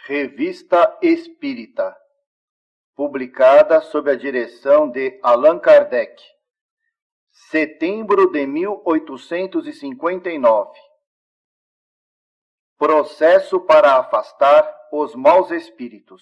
Revista Espírita, publicada sob a direção de Allan Kardec, setembro de 1859. Processo para afastar os maus espíritos.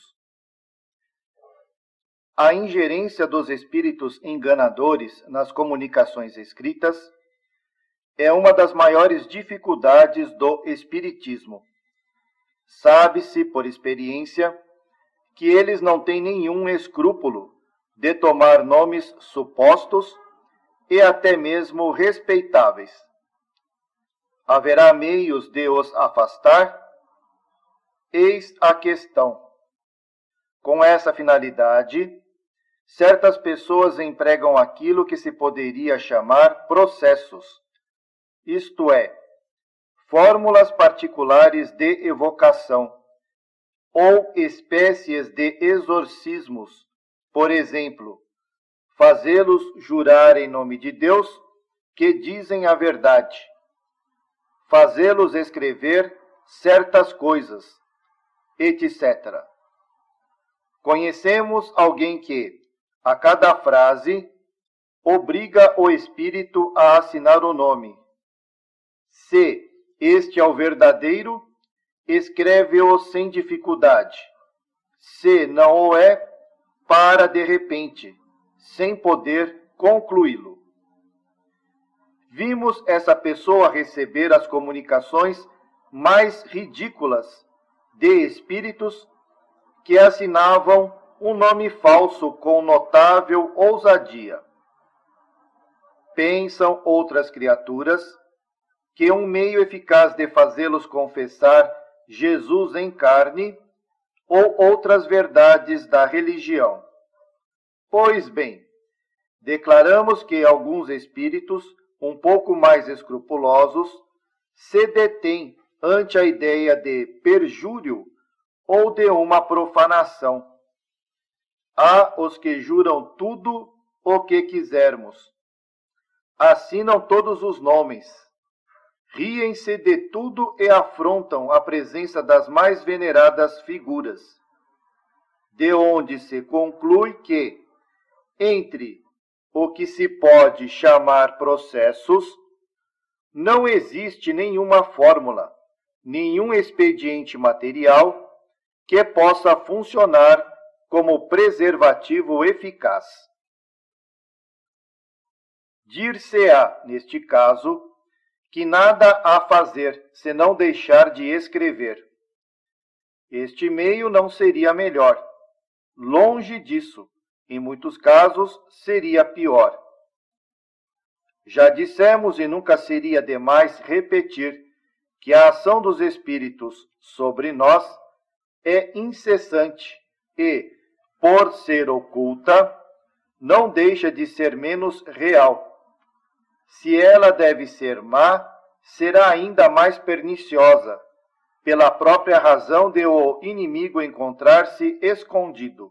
A ingerência dos espíritos enganadores nas comunicações escritas é uma das maiores dificuldades do espiritismo. Sabe-se, por experiência, que eles não têm nenhum escrúpulo de tomar nomes supostos e até mesmo respeitáveis. Haverá meios de os afastar? Eis a questão. Com essa finalidade, certas pessoas empregam aquilo que se poderia chamar processos, isto é, fórmulas particulares de evocação, ou espécies de exorcismos, por exemplo, fazê-los jurar em nome de Deus que dizem a verdade, fazê-los escrever certas coisas, etc. Conhecemos alguém que, a cada frase, obriga o espírito a assinar o nome. Se este é o verdadeiro, escreve-o sem dificuldade. Se não o é, para de repente, sem poder concluí-lo. Vimos essa pessoa receber as comunicações mais ridículas de espíritos que assinavam um nome falso com notável ousadia. Pensam outras criaturas que um meio eficaz de fazê-los confessar Jesus em carne ou outras verdades da religião. Pois bem, declaramos que alguns espíritos, um pouco mais escrupulosos, se detêm ante a ideia de perjúrio ou de uma profanação. Há os que juram tudo o que quisermos. Assinam todos os nomes. Riem-se de tudo e afrontam a presença das mais veneradas figuras, de onde se conclui que, entre o que se pode chamar processos, não existe nenhuma fórmula, nenhum expediente material que possa funcionar como preservativo eficaz. Dir-se-á, neste caso, que nada há a fazer senão deixar de escrever. Este meio não seria melhor. Longe disso, em muitos casos seria pior. Já dissemos e nunca seria demais repetir que a ação dos espíritos sobre nós é incessante e, por ser oculta, não deixa de ser menos real. Se ela deve ser má, será ainda mais perniciosa, pela própria razão de o inimigo encontrar-se escondido.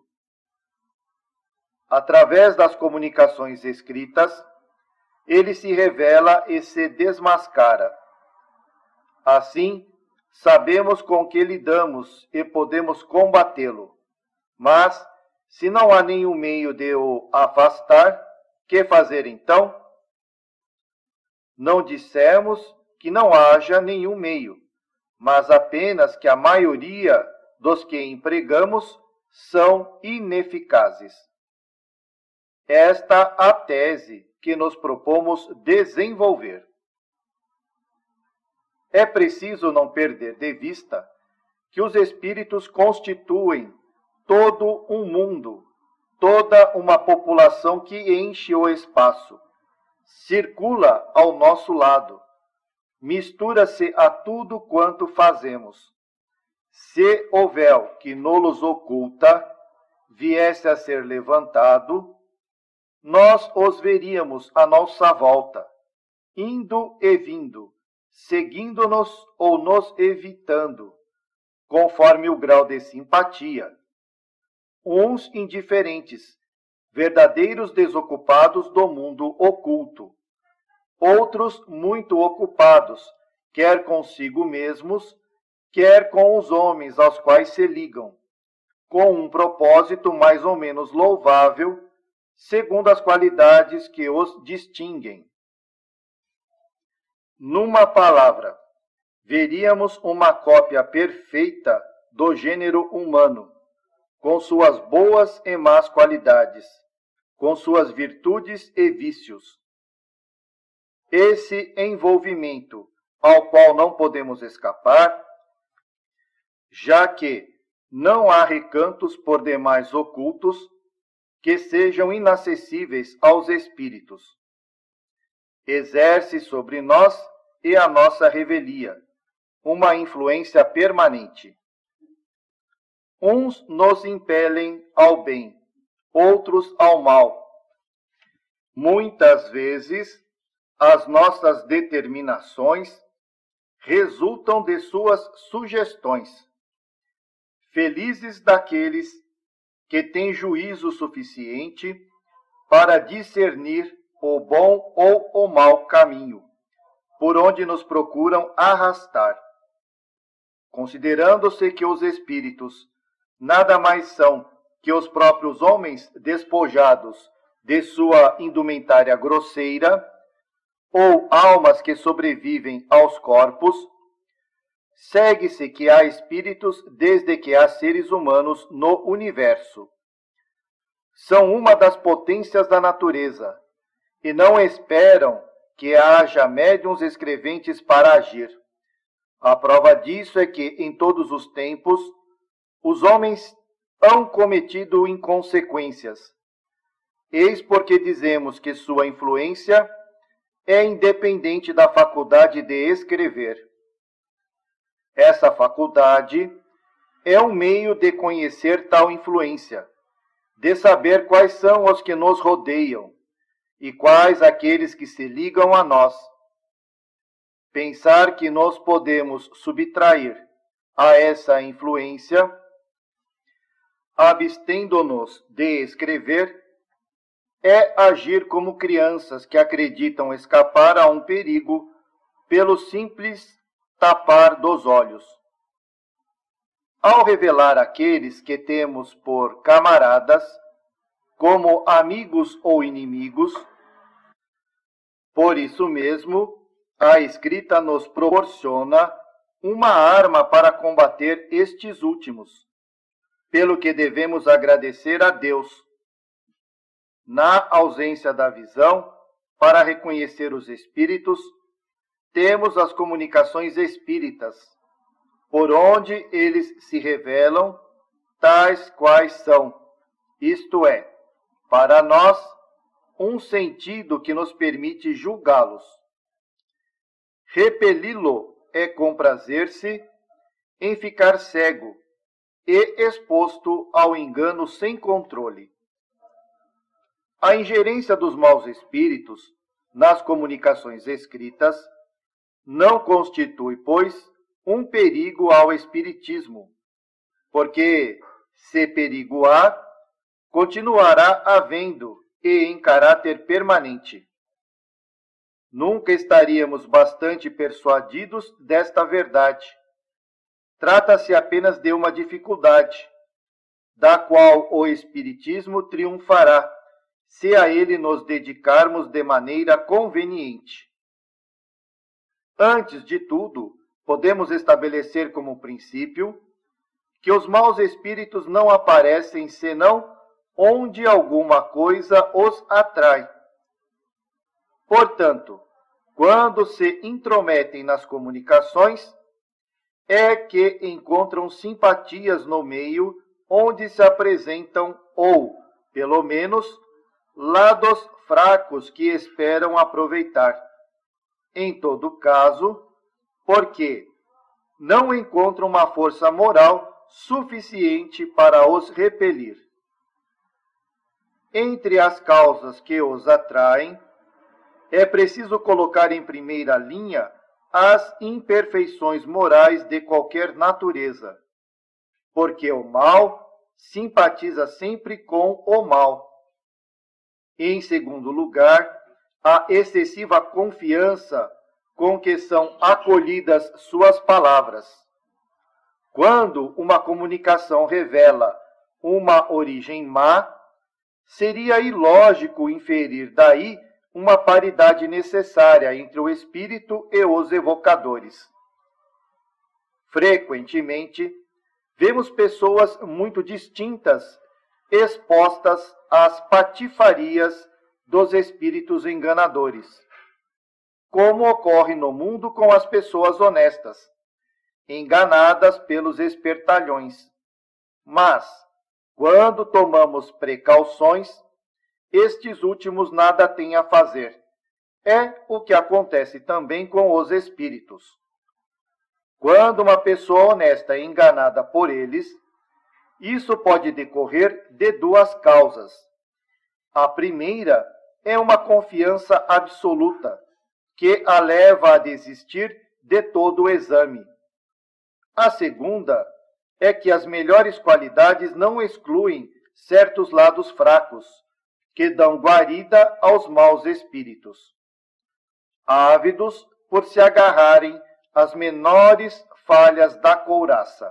Através das comunicações escritas, ele se revela e se desmascara. Assim, sabemos com que lidamos e podemos combatê-lo. Mas, se não há nenhum meio de o afastar, que fazer então? Não dissemos que não haja nenhum meio, mas apenas que a maioria dos que empregamos são ineficazes. Esta a tese que nos propomos desenvolver. É preciso não perder de vista que os espíritos constituem todo um mundo, toda uma população que enche o espaço, circula ao nosso lado, mistura-se a tudo quanto fazemos. Se o véu que nos oculta viesse a ser levantado, nós os veríamos à nossa volta, indo e vindo, seguindo-nos ou nos evitando, conforme o grau de simpatia. Uns indiferentes, verdadeiros desocupados do mundo oculto. Outros muito ocupados, quer consigo mesmos, quer com os homens aos quais se ligam, com um propósito mais ou menos louvável, segundo as qualidades que os distinguem. Numa palavra, veríamos uma cópia perfeita do gênero humano, com suas boas e más qualidades, com suas virtudes e vícios. Esse envolvimento, ao qual não podemos escapar, já que não há recantos por demais ocultos que sejam inacessíveis aos espíritos, exerce sobre nós e a nossa revelia uma influência permanente. Uns nos impelem ao bem, outros ao mal. Muitas vezes, as nossas determinações resultam de suas sugestões. Felizes daqueles que têm juízo suficiente para discernir o bom ou o mau caminho, por onde nos procuram arrastar. Considerando-se que os espíritos nada mais são que os próprios homens despojados de sua indumentária grosseira, ou almas que sobrevivem aos corpos, segue-se que há espíritos desde que há seres humanos no universo. São uma das potências da natureza, e não esperam que haja médiuns escreventes para agir. A prova disso é que, em todos os tempos, os homens hão cometido inconsequências. Eis porque dizemos que sua influência é independente da faculdade de escrever. Essa faculdade é um meio de conhecer tal influência, de saber quais são os que nos rodeiam e quais aqueles que se ligam a nós. Pensar que nos podemos subtrair a essa influência, abstendo-nos de escrever, é agir como crianças que acreditam escapar a um perigo pelo simples tapar dos olhos. Ao revelar aqueles que temos por camaradas, como amigos ou inimigos, por isso mesmo, a escrita nos proporciona uma arma para combater estes últimos, pelo que devemos agradecer a Deus. Na ausência da visão, para reconhecer os espíritos, temos as comunicações espíritas, por onde eles se revelam, tais quais são, isto é, para nós, um sentido que nos permite julgá-los. Repeli-lo é comprazer-se em ficar cego e exposto ao engano sem controle. A ingerência dos maus espíritos nas comunicações escritas não constitui, pois, um perigo ao espiritismo, porque, se perigo há, continuará havendo e em caráter permanente. Nunca estaríamos bastante persuadidos desta verdade. Trata-se apenas de uma dificuldade, da qual o espiritismo triunfará, se a ele nos dedicarmos de maneira conveniente. Antes de tudo, podemos estabelecer como princípio que os maus espíritos não aparecem senão onde alguma coisa os atrai. Portanto, quando se intrometem nas comunicações, é que encontram simpatias no meio onde se apresentam ou, pelo menos, lados fracos que esperam aproveitar. Em todo caso, porque não encontram uma força moral suficiente para os repelir. Entre as causas que os atraem, é preciso colocar em primeira linha as imperfeições morais de qualquer natureza, porque o mal simpatiza sempre com o mal. Em segundo lugar, a excessiva confiança com que são acolhidas suas palavras. Quando uma comunicação revela uma origem má, seria ilógico inferir daí uma paridade necessária entre o espírito e os evocadores. Frequentemente, vemos pessoas muito distintas expostas às patifarias dos espíritos enganadores, como ocorre no mundo com as pessoas honestas, enganadas pelos espertalhões. Mas, quando tomamos precauções, estes últimos nada têm a fazer. É o que acontece também com os espíritos. Quando uma pessoa honesta é enganada por eles, isso pode decorrer de duas causas. A primeira é uma confiança absoluta, que a leva a desistir de todo o exame. A segunda é que as melhores qualidades não excluem certos lados fracos, que dão guarida aos maus espíritos, ávidos por se agarrarem às menores falhas da couraça.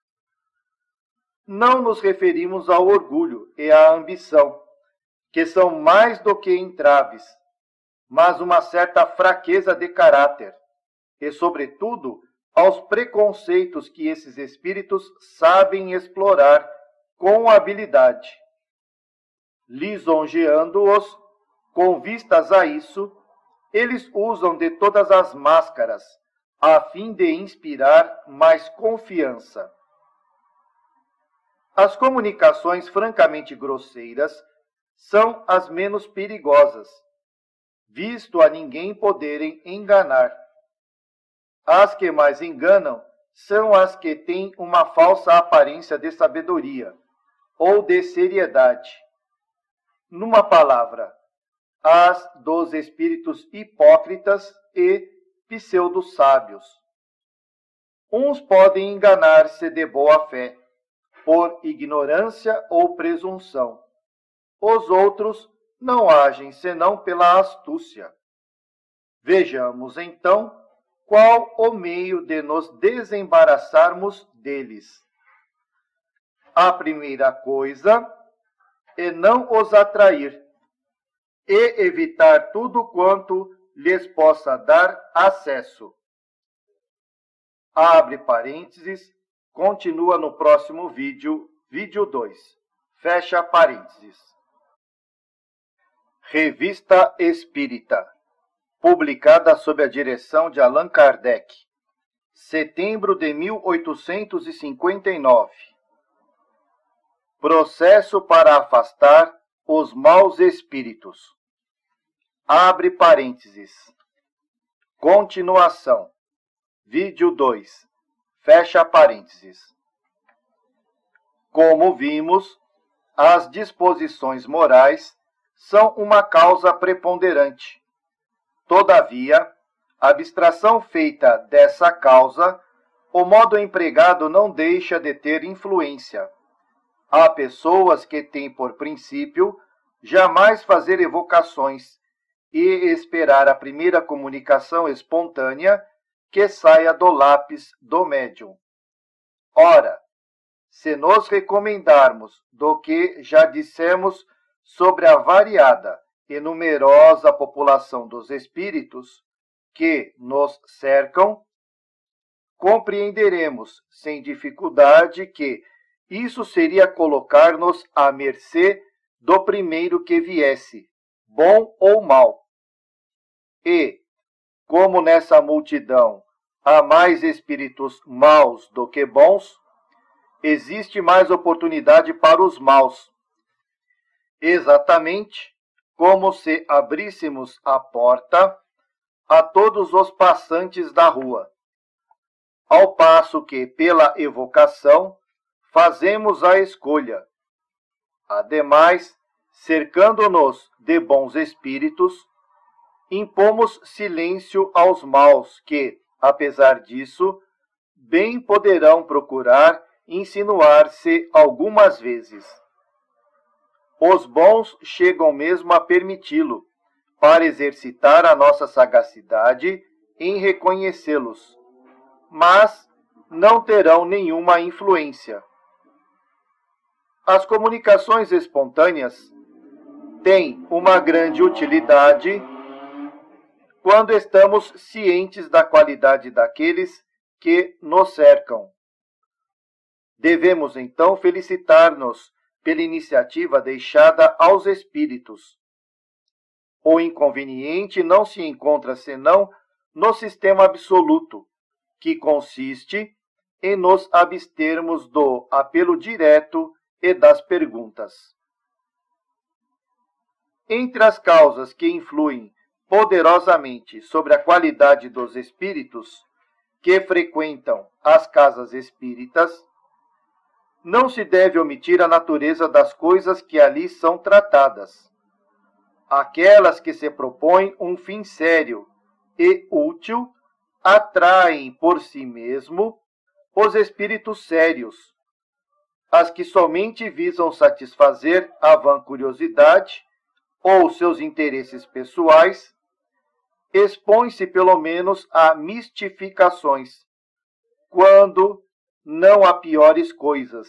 Não nos referimos ao orgulho e à ambição, que são mais do que entraves, mas uma certa fraqueza de caráter, e, sobretudo, aos preconceitos que esses espíritos sabem explorar com habilidade. Lisonjeando-os, com vistas a isso, eles usam de todas as máscaras, a fim de inspirar mais confiança. As comunicações francamente grosseiras são as menos perigosas, visto a ninguém poderem enganar. As que mais enganam são as que têm uma falsa aparência de sabedoria ou de seriedade. Numa palavra, as dos espíritos hipócritas e pseudo-sábios. Uns podem enganar-se de boa fé, por ignorância ou presunção. Os outros não agem senão pela astúcia. Vejamos, então, qual o meio de nos desembaraçarmos deles. A primeira coisa é não os atrair e evitar tudo quanto lhes possa dar acesso. Abre parênteses, continua no próximo vídeo, vídeo 2. Fecha parênteses. Revista Espírita, publicada sob a direção de Allan Kardec, setembro de 1859. Processo para afastar os maus espíritos. Abre parênteses. Continuação. Vídeo 2. Fecha parênteses. Como vimos, as disposições morais são uma causa preponderante. Todavia, a abstração feita dessa causa, o modo empregado não deixa de ter influência. Há pessoas que têm por princípio jamais fazer evocações e esperar a primeira comunicação espontânea que saia do lápis do médium. Ora, se nos recomendarmos do que já dissemos sobre a variada e numerosa população dos espíritos que nos cercam, compreenderemos sem dificuldade que isso seria colocar-nos à mercê do primeiro que viesse, bom ou mau. E, como nessa multidão há mais espíritos maus do que bons, existe mais oportunidade para os maus. Exatamente como se abríssemos a porta a todos os passantes da rua, ao passo que, pela evocação, fazemos a escolha. Ademais, cercando-nos de bons espíritos, impomos silêncio aos maus que, apesar disso, bem poderão procurar insinuar-se algumas vezes. Os bons chegam mesmo a permiti-lo, para exercitar a nossa sagacidade em reconhecê-los. Mas, não terão nenhuma influência. As comunicações espontâneas têm uma grande utilidade quando estamos cientes da qualidade daqueles que nos cercam. Devemos, então, felicitar-nos pela iniciativa deixada aos espíritos. O inconveniente não se encontra senão no sistema absoluto, que consiste em nos abstermos do apelo direto e das perguntas. Entre as causas que influem poderosamente sobre a qualidade dos espíritos que frequentam as casas espíritas, não se deve omitir a natureza das coisas que ali são tratadas. Aquelas que se propõem um fim sério e útil atraem por si mesmo os espíritos sérios. As que somente visam satisfazer a vã curiosidade ou seus interesses pessoais expõem-se pelo menos a mistificações, quando não a piores coisas.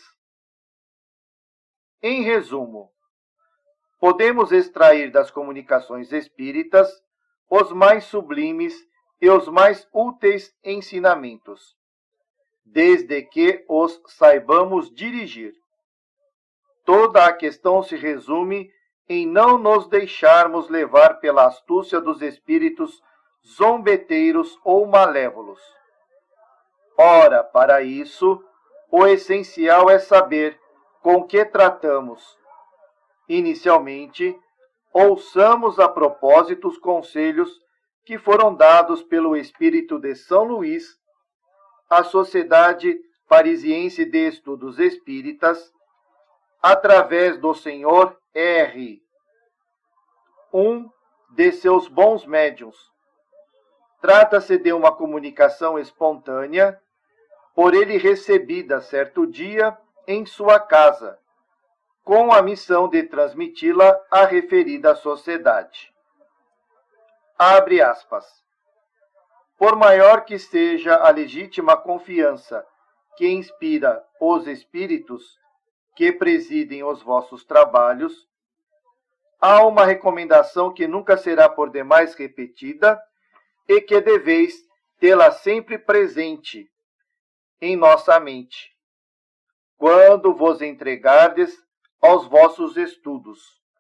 Em resumo, podemos extrair das comunicações espíritas os mais sublimes e os mais úteis ensinamentos, desde que os saibamos dirigir. Toda a questão se resume em não nos deixarmos levar pela astúcia dos espíritos zombeteiros ou malévolos. Ora, para isso, o essencial é saber com que tratamos. Inicialmente, ouçamos a propósito os conselhos que foram dados pelo espírito de São Luís à Sociedade Parisiense de Estudos Espíritas, através do Sr. R., um de seus bons médiuns. Trata-se de uma comunicação espontânea, por ele recebida certo dia em sua casa, com a missão de transmiti-la à referida sociedade. Abre aspas. Por maior que seja a legítima confiança que inspira os espíritos que presidem os vossos trabalhos, há uma recomendação que nunca será por demais repetida e que deveis tê-la sempre presente em nossa mente, quando vos entregardes aos vossos estudos.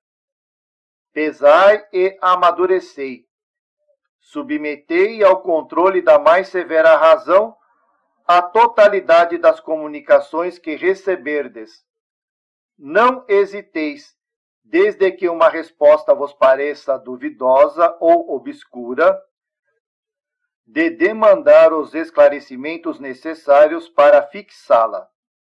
Pesai e amadurecei. Submetei ao controle da mais severa razão a totalidade das comunicações que receberdes. Não hesiteis, desde que uma resposta vos pareça duvidosa ou obscura, de demandar os esclarecimentos necessários para fixá-la.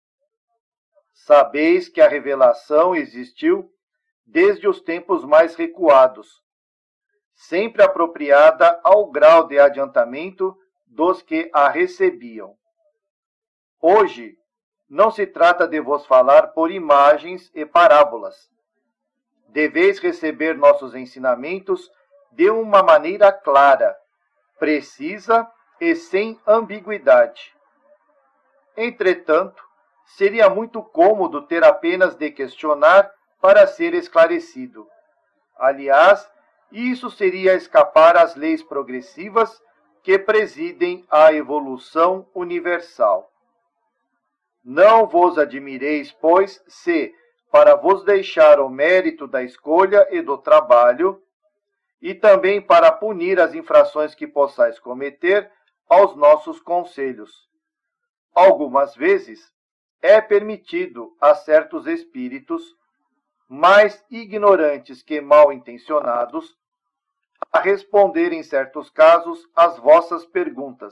Sabeis que a revelação existiu desde os tempos mais recuados, sempre apropriada ao grau de adiantamento dos que a recebiam. Hoje, não se trata de vos falar por imagens e parábolas. Deveis receber nossos ensinamentos de uma maneira clara, precisa e sem ambiguidade. Entretanto, seria muito cômodo ter apenas de questionar para ser esclarecido. Aliás, isso seria escapar às leis progressivas que presidem a evolução universal. Não vos admireis, pois, se, para vos deixar o mérito da escolha e do trabalho, e também para punir as infrações que possais cometer aos nossos conselhos, algumas vezes é permitido a certos espíritos, mais ignorantes que mal intencionados, a responder em certos casos às vossas perguntas.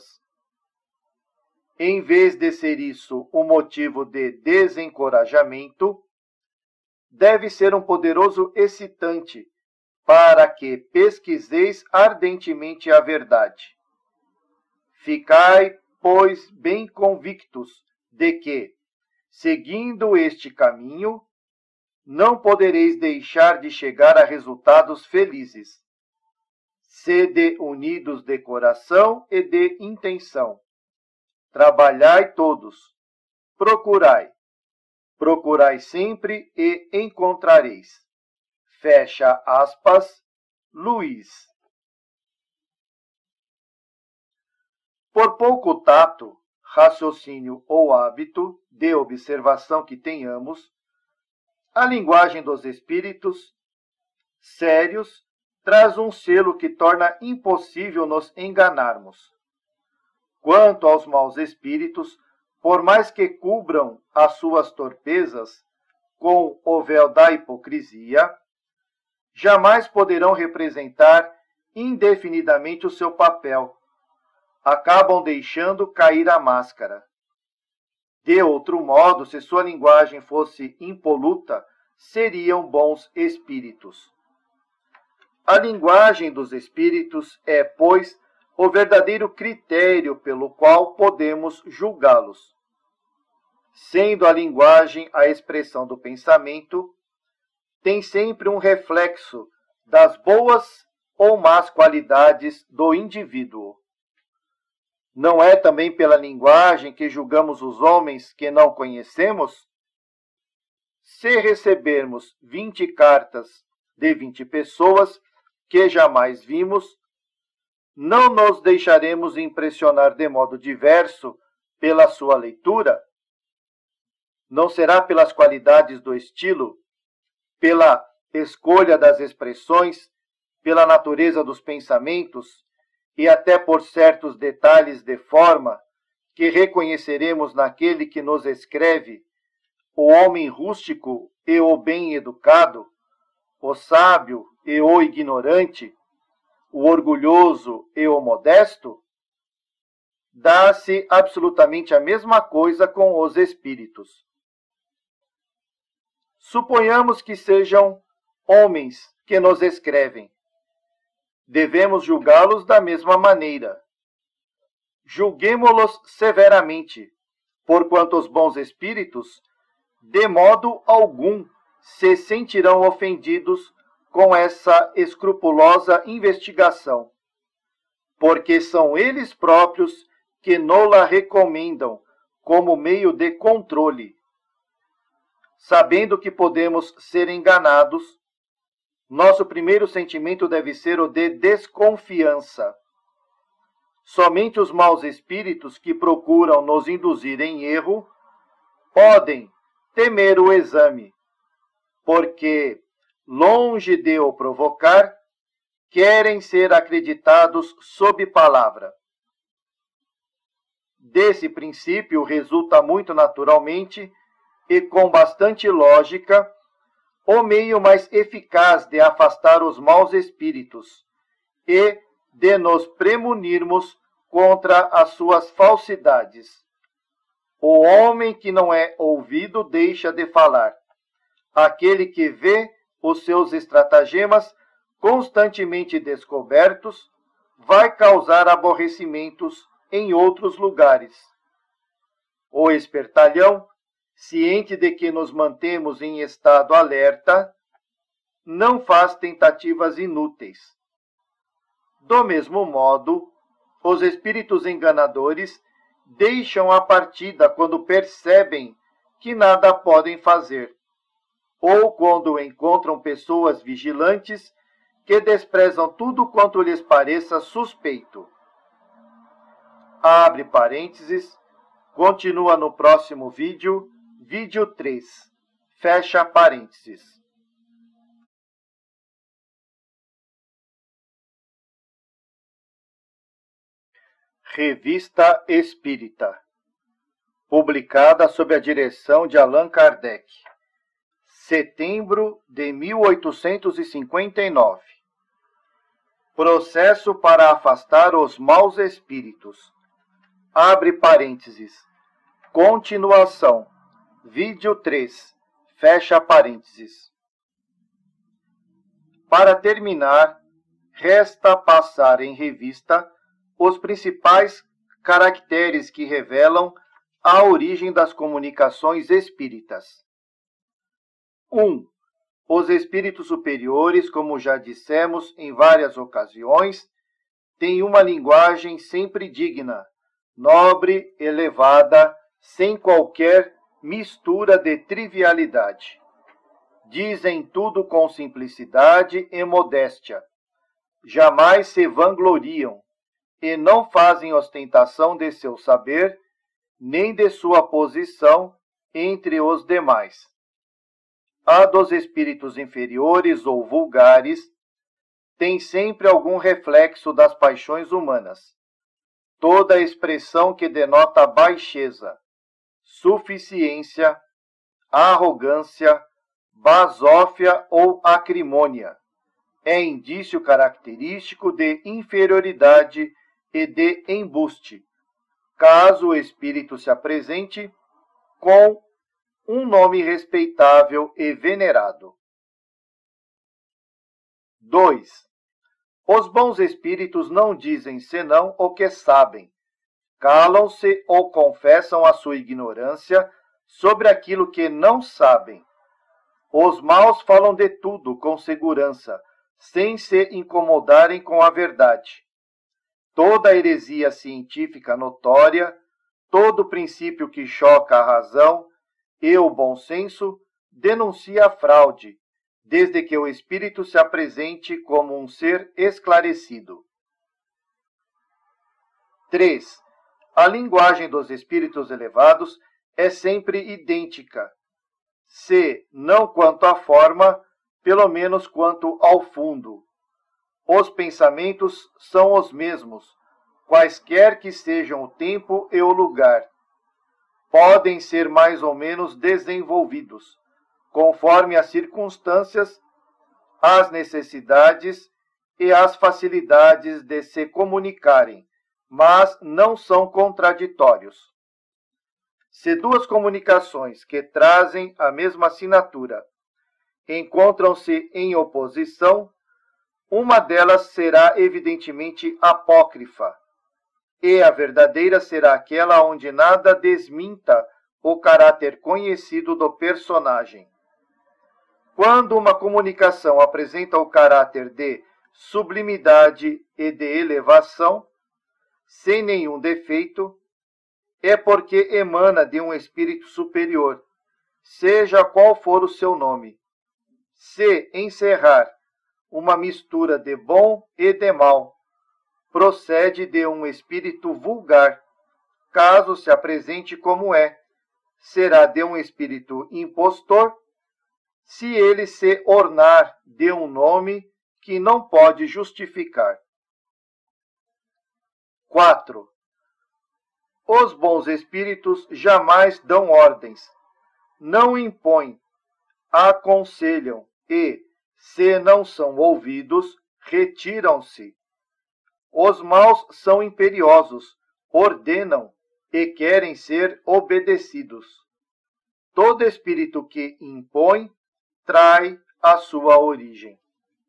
Em vez de ser isso um motivo de desencorajamento, deve ser um poderoso excitante para que pesquiseis ardentemente a verdade. Ficai, pois, bem convictos de que, seguindo este caminho, não podereis deixar de chegar a resultados felizes. Sede unidos de coração e de intenção. Trabalhai todos. Procurai. Procurai sempre e encontrareis. Fecha aspas. Luiz. Por pouco tato, raciocínio ou hábito de observação que tenhamos, a linguagem dos espíritos sérios traz um selo que torna impossível nos enganarmos. Quanto aos maus espíritos, por mais que cubram as suas torpezas com o véu da hipocrisia, jamais poderão representar indefinidamente o seu papel. Acabam deixando cair a máscara. De outro modo, se sua linguagem fosse impoluta, seriam bons espíritos. A linguagem dos espíritos é, pois, o verdadeiro critério pelo qual podemos julgá-los. Sendo a linguagem a expressão do pensamento, tem sempre um reflexo das boas ou más qualidades do indivíduo. Não é também pela linguagem que julgamos os homens que não conhecemos? Se recebermos 20 cartas de 20 pessoas que jamais vimos, não nos deixaremos impressionar de modo diverso pela sua leitura? Não será pelas qualidades do estilo, pela escolha das expressões, pela natureza dos pensamentos, e até por certos detalhes de forma que reconheceremos naquele que nos escreve, o homem rústico e o bem-educado, o sábio e o ignorante, o orgulhoso e o modesto? Dá-se absolutamente a mesma coisa com os espíritos. Suponhamos que sejam homens que nos escrevem. Devemos julgá-los da mesma maneira. Julguemo-los severamente, porquanto os bons espíritos, de modo algum, se sentirão ofendidos com essa escrupulosa investigação, porque são eles próprios que nola recomendam como meio de controle. Sabendo que podemos ser enganados, nosso primeiro sentimento deve ser o de desconfiança. Somente os maus espíritos que procuram nos induzir em erro podem temer o exame, porque, longe de o provocar, querem ser acreditados sob palavra. Desse princípio resulta muito naturalmente e com bastante lógica o meio mais eficaz de afastar os maus espíritos e de nos premunirmos contra as suas falsidades. O homem que não é ouvido deixa de falar. Aquele que vê os seus estratagemas constantemente descobertos vai causar aborrecimentos em outros lugares. O espertalhão, ciente de que nos mantemos em estado alerta, não faz tentativas inúteis. Do mesmo modo, os espíritos enganadores deixam a partida quando percebem que nada podem fazer, ou quando encontram pessoas vigilantes que desprezam tudo quanto lhes pareça suspeito. Abre parênteses, continua no próximo vídeo, vídeo 3, fecha parênteses. Revista Espírita, publicada sob a direção de Allan Kardec, setembro de 1859. Processo para afastar os maus espíritos. Abre parênteses. Continuação. Vídeo 3. Fecha parênteses. Para terminar, resta passar em revista os principais caracteres que revelam a origem das comunicações espíritas. 1. Os espíritos superiores, como já dissemos em várias ocasiões, têm uma linguagem sempre digna, nobre, elevada, sem qualquer mistura de trivialidade. Dizem tudo com simplicidade e modéstia. Jamais se vangloriam e não fazem ostentação de seu saber, nem de sua posição entre os demais. A dos espíritos inferiores ou vulgares tem sempre algum reflexo das paixões humanas. Toda expressão que denota baixeza, suficiência, arrogância, basófia ou acrimônia é indício característico de inferioridade e de embuste, caso o espírito se apresente com um nome respeitável e venerado. 2. Os bons espíritos não dizem senão o que sabem, calam-se ou confessam a sua ignorância sobre aquilo que não sabem. Os maus falam de tudo com segurança, sem se incomodarem com a verdade. Toda heresia científica notória, todo princípio que choca a razão e o bom senso denuncia a fraude, desde que o espírito se apresente como um ser esclarecido. 3. A linguagem dos espíritos elevados é sempre idêntica, se não quanto à forma, pelo menos quanto ao fundo. Os pensamentos são os mesmos, quaisquer que sejam o tempo e o lugar. Podem ser mais ou menos desenvolvidos, conforme as circunstâncias, as necessidades e as facilidades de se comunicarem, mas não são contraditórios. Se duas comunicações que trazem a mesma assinatura encontram-se em oposição, uma delas será evidentemente apócrifa, e a verdadeira será aquela onde nada desminta o caráter conhecido do personagem. Quando uma comunicação apresenta o caráter de sublimidade e de elevação, sem nenhum defeito, é porque emana de um espírito superior, seja qual for o seu nome. Se encerrar uma mistura de bom e de mal, procede de um espírito vulgar. Caso se apresente como é, será de um espírito impostor, se ele se ornar de um nome que não pode justificar. 4. Os bons espíritos jamais dão ordens, não impõem, aconselham e, se não são ouvidos, retiram-se. Os maus são imperiosos, ordenam e querem ser obedecidos. Todo espírito que impõe trai a sua origem.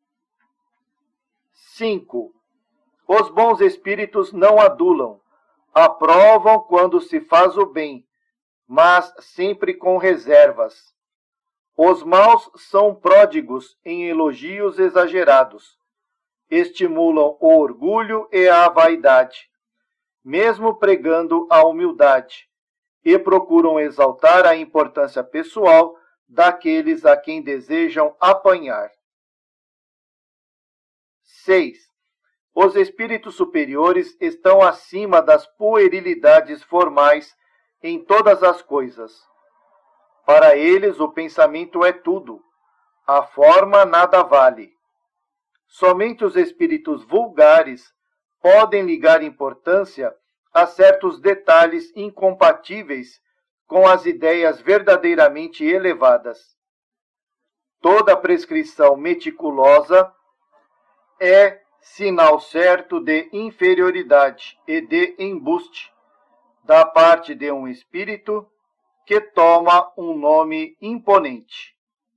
5. Os bons espíritos não adulam, aprovam quando se faz o bem, mas sempre com reservas. Os maus são pródigos em elogios exagerados, estimulam o orgulho e a vaidade, mesmo pregando a humildade, e procuram exaltar a importância pessoal daqueles a quem desejam apanhar. 6. Os espíritos superiores estão acima das puerilidades formais em todas as coisas. Para eles, o pensamento é tudo, a forma nada vale. Somente os espíritos vulgares podem ligar importância a certos detalhes incompatíveis com as ideias verdadeiramente elevadas. Toda prescrição meticulosa é sinal certo de inferioridade e de embuste da parte de um espírito que toma um nome imponente.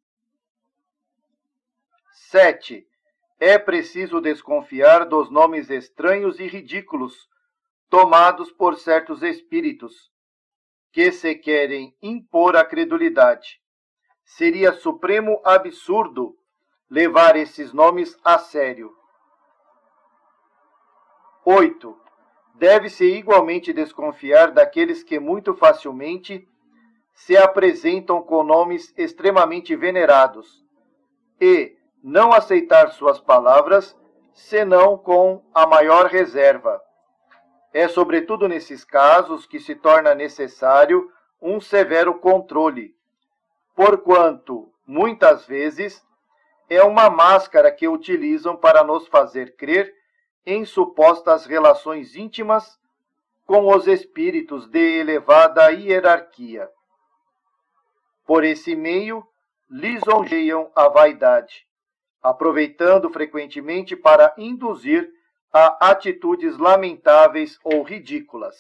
7. É preciso desconfiar dos nomes estranhos e ridículos tomados por certos espíritos que se querem impor a credulidade. Seria supremo absurdo levar esses nomes a sério. 8. deve-se igualmente desconfiar daqueles que muito facilmente se apresentam com nomes extremamente venerados e não aceitar suas palavras, senão com a maior reserva. É sobretudo nesses casos que se torna necessário um severo controle, porquanto, muitas vezes, é uma máscara que utilizam para nos fazer crer em supostas relações íntimas com os espíritos de elevada hierarquia. Por esse meio, lisonjeiam a vaidade, aproveitando frequentemente para induzir a atitudes lamentáveis ou ridículas.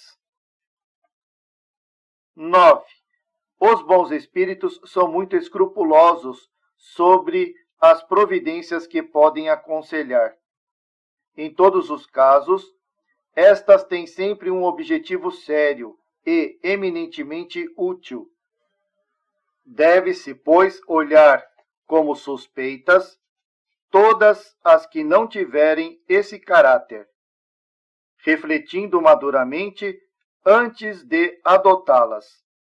9. Os bons espíritos são muito escrupulosos sobre as providências que podem aconselhar. Em todos os casos, estas têm sempre um objetivo sério e eminentemente útil. Deve-se, pois, olhar como suspeitas todas as que não tiverem esse caráter, refletindo maduramente antes de adotá-las.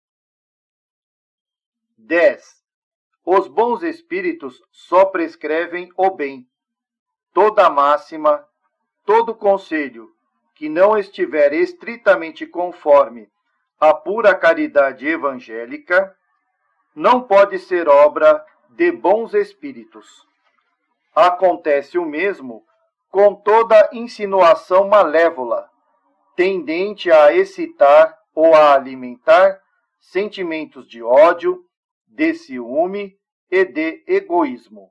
10. Os bons espíritos só prescrevem o bem. Toda máxima, todo conselho que não estiver estritamente conforme à pura caridade evangélica, não pode ser obra de bons espíritos. Acontece o mesmo com toda insinuação malévola, tendente a excitar ou a alimentar sentimentos de ódio, de ciúme e de egoísmo.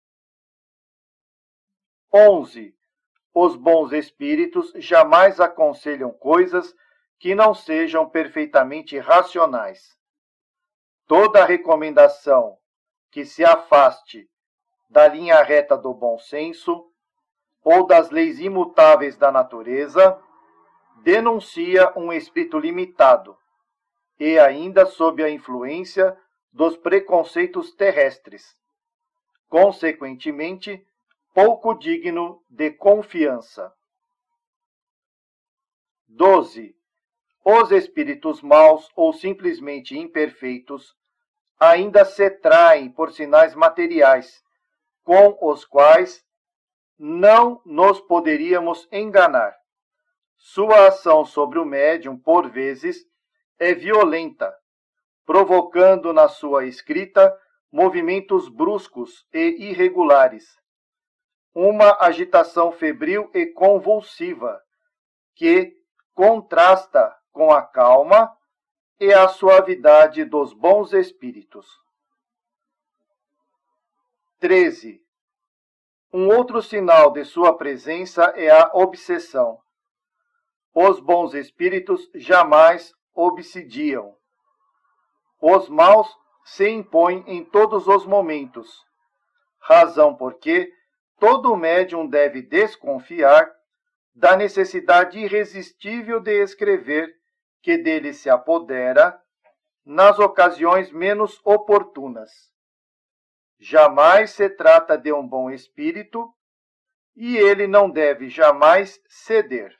11. Os bons espíritos jamais aconselham coisas que não sejam perfeitamente racionais. Toda recomendação que se afaste da linha reta do bom senso ou das leis imutáveis da natureza denuncia um espírito limitado e ainda sob a influência dos preconceitos terrestres, consequentemente, pouco digno de confiança. 12. Os espíritos maus ou simplesmente imperfeitos ainda se traem por sinais materiais, com os quais não nos poderíamos enganar. Sua ação sobre o médium, por vezes, é violenta, provocando na sua escrita movimentos bruscos e irregulares, uma agitação febril e convulsiva, que contrasta com a calma e a suavidade dos bons espíritos. 13. Um outro sinal de sua presença é a obsessão. Os bons espíritos jamais obsidiam. Os maus se impõem em todos os momentos, razão porque todo médium deve desconfiar da necessidade irresistível de escrever que dele se apodera nas ocasiões menos oportunas. Jamais se trata de um bom espírito e ele não deve jamais ceder.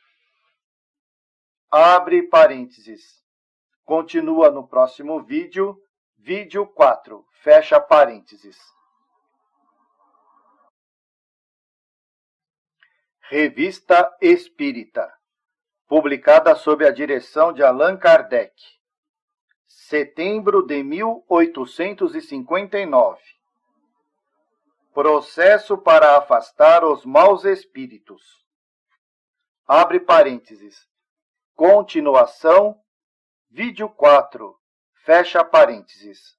Abre parênteses. Continua no próximo vídeo, vídeo 4, fecha parênteses. Revista Espírita, publicada sob a direção de Allan Kardec, setembro de 1859. Processo para afastar os maus espíritos. Abre parênteses. Continuação, vídeo 4, fecha parênteses.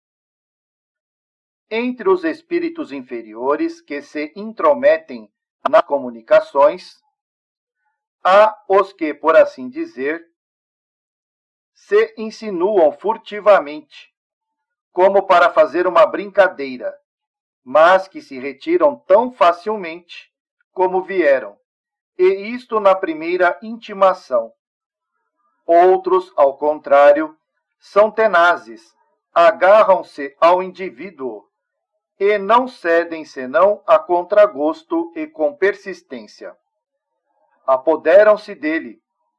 Entre os espíritos inferiores que se intrometem nas comunicações, há os que, por assim dizer, se insinuam furtivamente, como para fazer uma brincadeira, mas que se retiram tão facilmente como vieram, e isto na primeira intimação. Outros, ao contrário, são tenazes, agarram-se ao indivíduo e não cedem senão a contragosto e com persistência. Apoderam-se dele,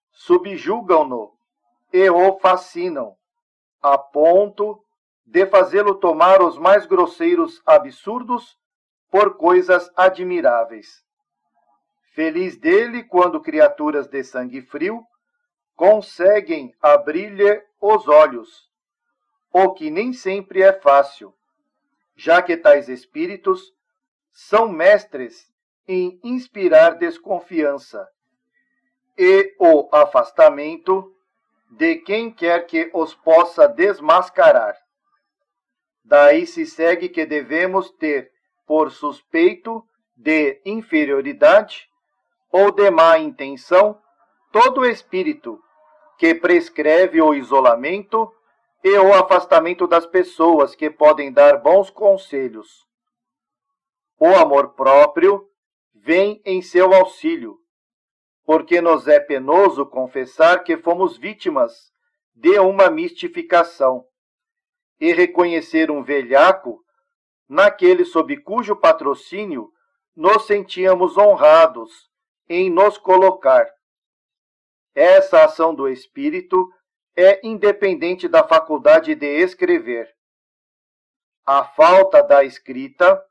subjugam-no e o fascinam, a ponto de fazê-lo tomar os mais grosseiros absurdos por coisas admiráveis. Feliz dele quando criaturas de sangue frio conseguem abrir-lhe os olhos, o que nem sempre é fácil, já que tais espíritos são mestres em inspirar desconfiança e o afastamento de quem quer que os possa desmascarar. Daí se segue que devemos ter por suspeito de inferioridade ou de má intenção todo espírito que prescreve o isolamento e o afastamento das pessoas que podem dar bons conselhos. O amor próprio vem em seu auxílio, porque nos é penoso confessar que fomos vítimas de uma mistificação e reconhecer um velhaco naquele sob cujo patrocínio nos sentíamos honrados em nos colocar. Essa ação do espírito é independente da faculdade de escrever. A falta da escrita,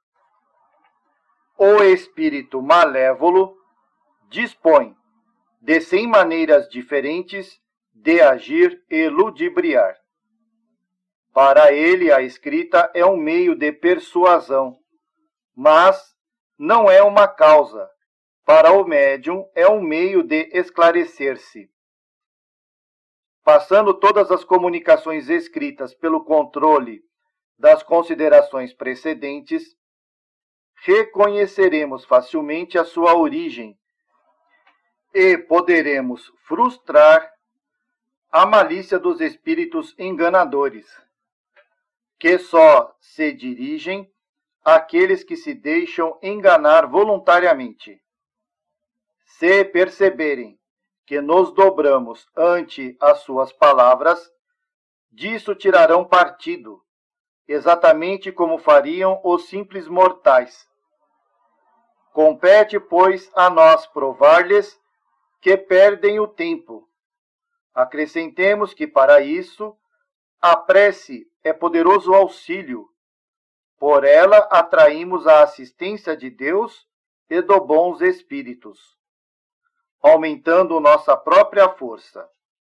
o espírito malévolo dispõe de 100 maneiras diferentes de agir e ludibriar. Para ele, a escrita é um meio de persuasão, mas não é uma causa. Para o médium, é um meio de esclarecer-se. Passando todas as comunicações escritas pelo controle das considerações precedentes, reconheceremos facilmente a sua origem e poderemos frustrar a malícia dos espíritos enganadores, que só se dirigem àqueles que se deixam enganar voluntariamente. Se perceberem que nos dobramos ante as suas palavras, disso tirarão partido, exatamente como fariam os simples mortais. Compete, pois, a nós provar-lhes que perdem o tempo. Acrescentemos que, para isso, a prece é poderoso auxílio. Por ela atraímos a assistência de Deus e dos bons espíritos, aumentando nossa própria força.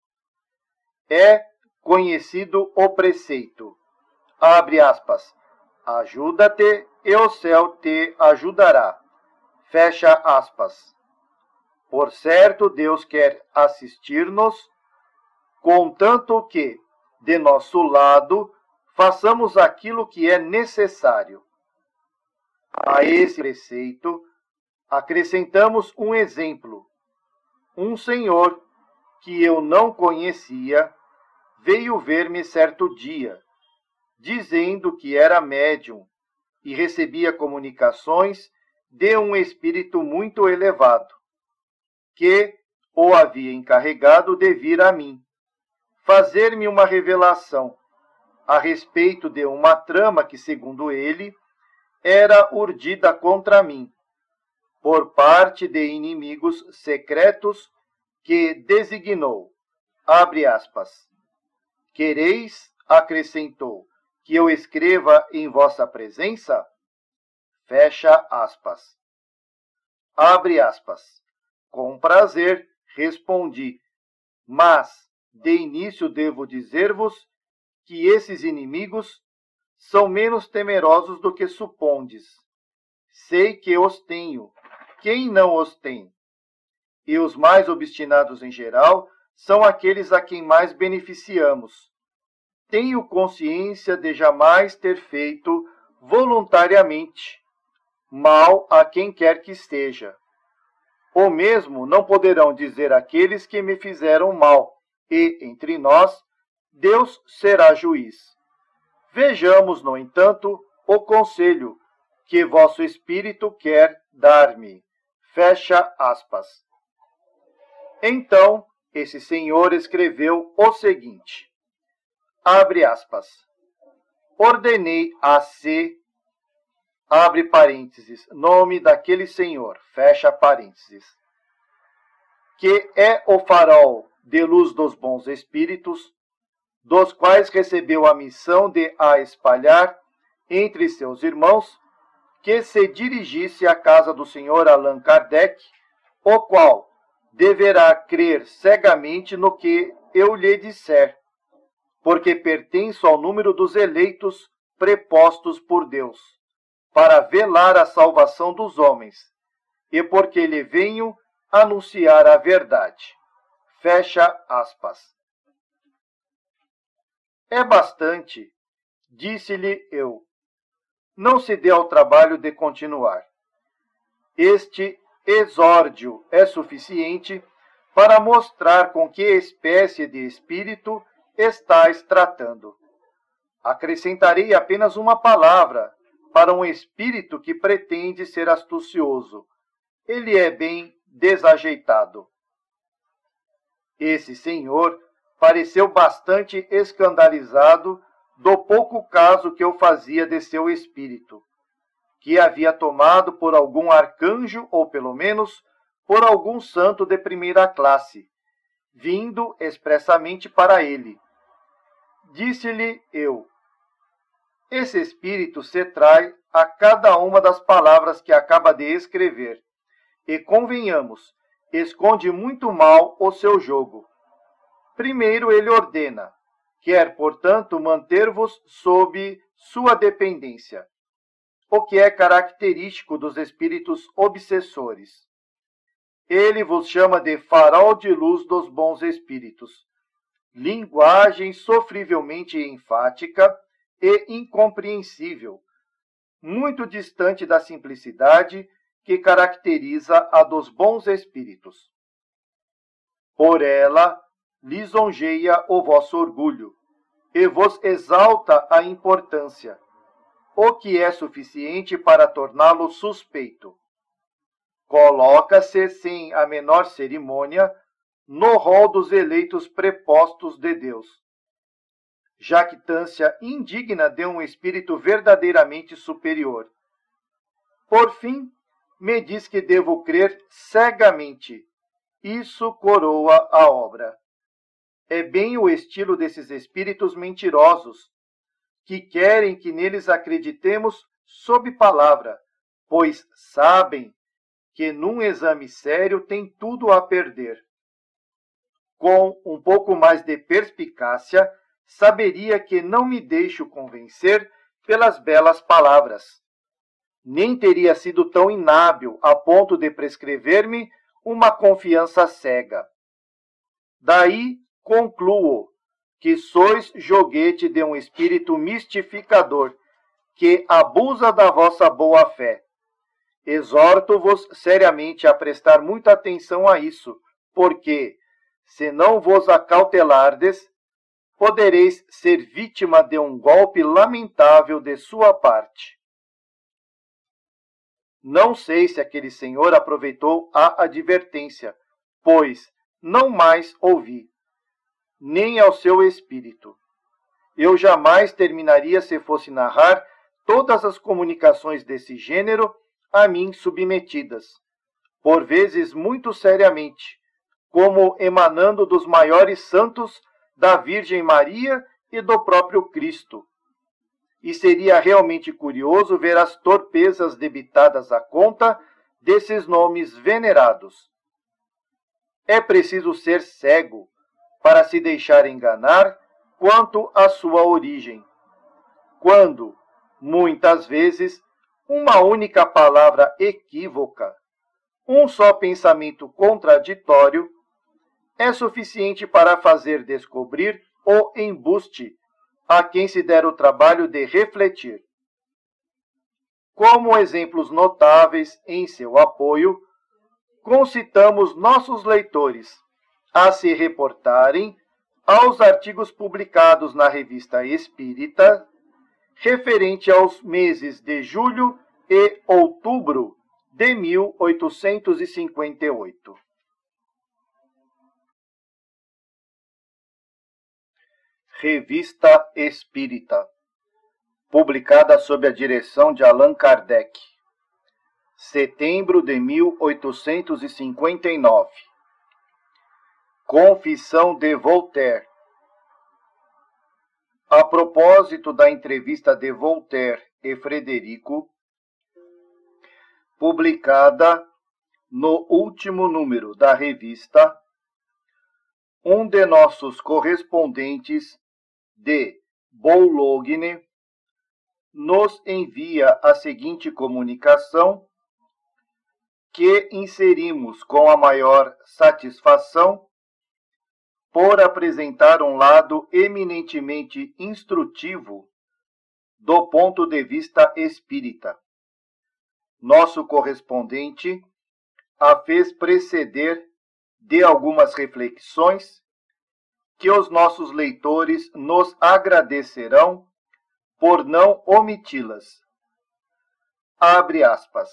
É conhecido o preceito, abre aspas, ajuda-te e o céu te ajudará, fecha aspas. Por certo, Deus quer assistir-nos, contanto que, de nosso lado, façamos aquilo que é necessário. A esse preceito, acrescentamos um exemplo. Um senhor, que eu não conhecia, veio ver-me certo dia, dizendo que era médium e recebia comunicações de um espírito muito elevado, que o havia encarregado de vir a mim, fazer-me uma revelação a respeito de uma trama que, segundo ele, era urdida contra mim, por parte de inimigos secretos que designou, abre aspas, quereis, acrescentou, que eu escreva em vossa presença? Fecha aspas. Abre aspas. Com prazer, respondi, mas, de início devo dizer-vos que esses inimigos são menos temerosos do que supondes. Sei que os tenho, quem não os tem? E os mais obstinados em geral são aqueles a quem mais beneficiamos. Tenho consciência de jamais ter feito voluntariamente mal a quem quer que esteja. O mesmo não poderão dizer aqueles que me fizeram mal, e, entre nós, Deus será juiz. Vejamos, no entanto, o conselho que vosso espírito quer dar-me. Fecha aspas. Então, esse senhor escreveu o seguinte, abre aspas, ordenei a C, abre parênteses, nome daquele senhor, fecha parênteses, que é o farol de luz dos bons espíritos, dos quais recebeu a missão de a espalhar entre seus irmãos, que se dirigisse à casa do Sr. Allan Kardec, o qual deverá crer cegamente no que eu lhe disser, porque pertenço ao número dos eleitos prepostos por Deus, para velar a salvação dos homens, e porque lhe venho anunciar a verdade. Fecha aspas. É bastante, disse-lhe eu. Não se dê ao trabalho de continuar. Este exórdio é suficiente para mostrar com que espécie de espírito estais tratando. Acrescentarei apenas uma palavra para um espírito que pretende ser astucioso. Ele é bem desajeitado. Esse senhor pareceu bastante escandalizado do pouco caso que eu fazia de seu espírito, que havia tomado por algum arcanjo, ou pelo menos por algum santo de primeira classe, vindo expressamente para ele. Disse-lhe eu: esse espírito se trai a cada uma das palavras que acaba de escrever, e, convenhamos, esconde muito mal o seu jogo. Primeiro ele ordena, quer, portanto, manter-vos sob sua dependência, o que é característico dos espíritos obsessores. Ele vos chama de farol de luz dos bons espíritos, linguagem sofrivelmente enfática e incompreensível, muito distante da simplicidade que caracteriza a dos bons espíritos. Por ela lisonjeia o vosso orgulho e vos exalta a importância, o que é suficiente para torná-lo suspeito. Coloca-se sem a menor cerimônia no rol dos eleitos prepostos de Deus. Jactância indigna de um espírito verdadeiramente superior. Por fim, me diz que devo crer cegamente. Isso coroa a obra. É bem o estilo desses espíritos mentirosos, que querem que neles acreditemos sob palavra, pois sabem que num exame sério tem tudo a perder. Com um pouco mais de perspicácia, saberia que não me deixo convencer pelas belas palavras. Nem teria sido tão inábil a ponto de prescrever-me uma confiança cega. Daí concluo que sois joguete de um espírito mistificador, que abusa da vossa boa-fé. Exorto-vos seriamente a prestar muita atenção a isso, porque, se não vos acautelardes, podereis ser vítima de um golpe lamentável de sua parte. Não sei se aquele senhor aproveitou a advertência, pois não mais ouvi, nem ao seu espírito. Eu jamais terminaria se fosse narrar todas as comunicações desse gênero a mim submetidas, por vezes muito seriamente, como emanando dos maiores santos da Virgem Maria e do próprio Cristo. E seria realmente curioso ver as torpezas debitadas à conta desses nomes venerados. É preciso ser cego para se deixar enganar quanto à sua origem, quando, muitas vezes, uma única palavra equívoca, um só pensamento contraditório, é suficiente para fazer descobrir o embuste a quem se der o trabalho de refletir. Como exemplos notáveis em seu apoio, concitamos nossos leitores a se reportarem aos artigos publicados na Revista Espírita, referente aos meses de julho e outubro de 1858. Revista Espírita, publicada sob a direção de Allan Kardec, setembro de 1859. Confissão de Voltaire. A propósito da entrevista de Voltaire e Frederico, publicada no último número da revista, um de nossos correspondentes de Boulogne nos envia a seguinte comunicação, que inserimos com a maior satisfação por apresentar um lado eminentemente instrutivo do ponto de vista espírita. Nosso correspondente a fez preceder de algumas reflexões que os nossos leitores nos agradecerão por não omiti-las. Abre aspas.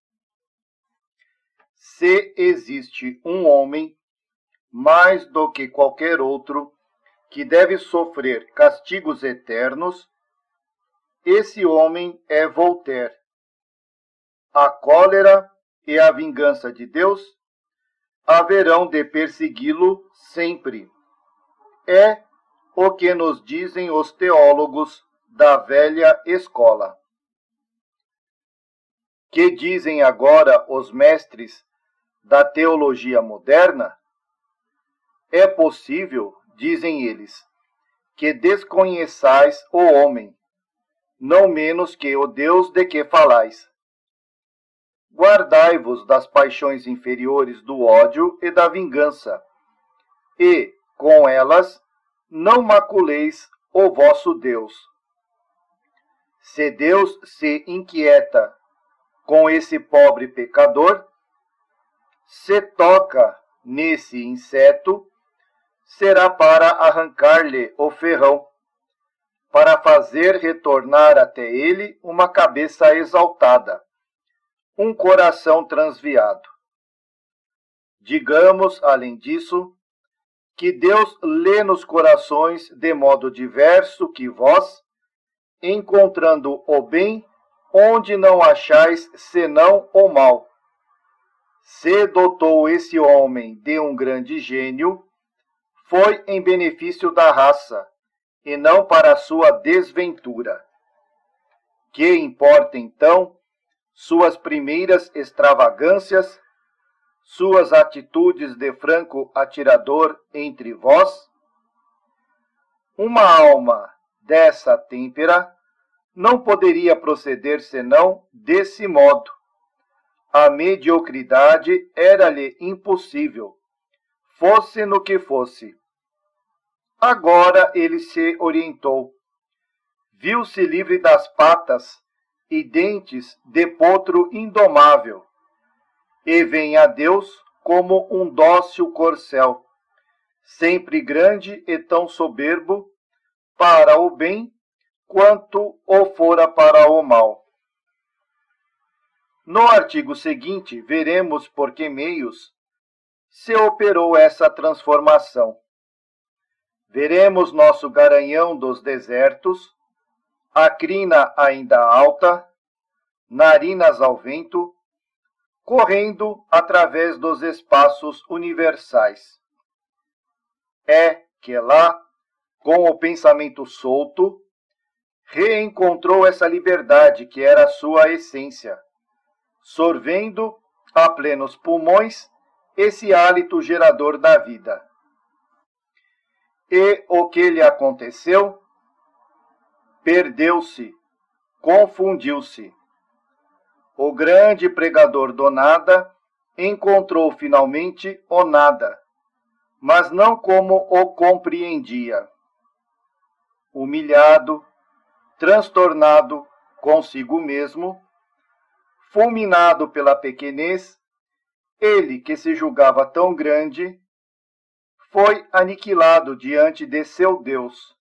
Se existe um homem, mais do que qualquer outro, que deve sofrer castigos eternos, esse homem é Voltaire. A cólera e a vingança de Deus haverão de persegui-lo sempre. É o que nos dizem os teólogos da velha escola. Que dizem agora os mestres da teologia moderna? É possível, dizem eles, que desconheçais o homem, não menos que o Deus de que falais. Guardai-vos das paixões inferiores do ódio e da vingança, e, com elas, não maculeis o vosso Deus. Se Deus se inquieta com esse pobre pecador, se toca nesse inseto, será para arrancar-lhe o ferrão, para fazer retornar até ele uma cabeça exaltada, um coração transviado. Digamos, além disso, que Deus lê nos corações de modo diverso que vós, encontrando o bem onde não achais senão o mal. Se dotou esse homem de um grande gênio, foi em benefício da raça, e não para a sua desventura. Que importa, então, suas primeiras extravagâncias, suas atitudes de franco atirador entre vós? Uma alma dessa têmpera não poderia proceder senão desse modo. A mediocridade era-lhe impossível, fosse no que fosse. Agora ele se orientou. Viu-se livre das patas e dentes de potro indomável, e vem a Deus como um dócil corcel, sempre grande e tão soberbo para o bem quanto o fora para o mal. No artigo seguinte, veremos por que meios se operou essa transformação. Veremos nosso garanhão dos desertos, a crina ainda alta, narinas ao vento, correndo através dos espaços universais. É que lá, com o pensamento solto, reencontrou essa liberdade que era sua essência, sorvendo a plenos pulmões esse hálito gerador da vida. E o que lhe aconteceu? Perdeu-se, confundiu-se. O grande pregador do nada encontrou finalmente o nada, mas não como o compreendia. Humilhado, transtornado consigo mesmo, fulminado pela pequenez, ele que se julgava tão grande, foi aniquilado diante de seu Deus.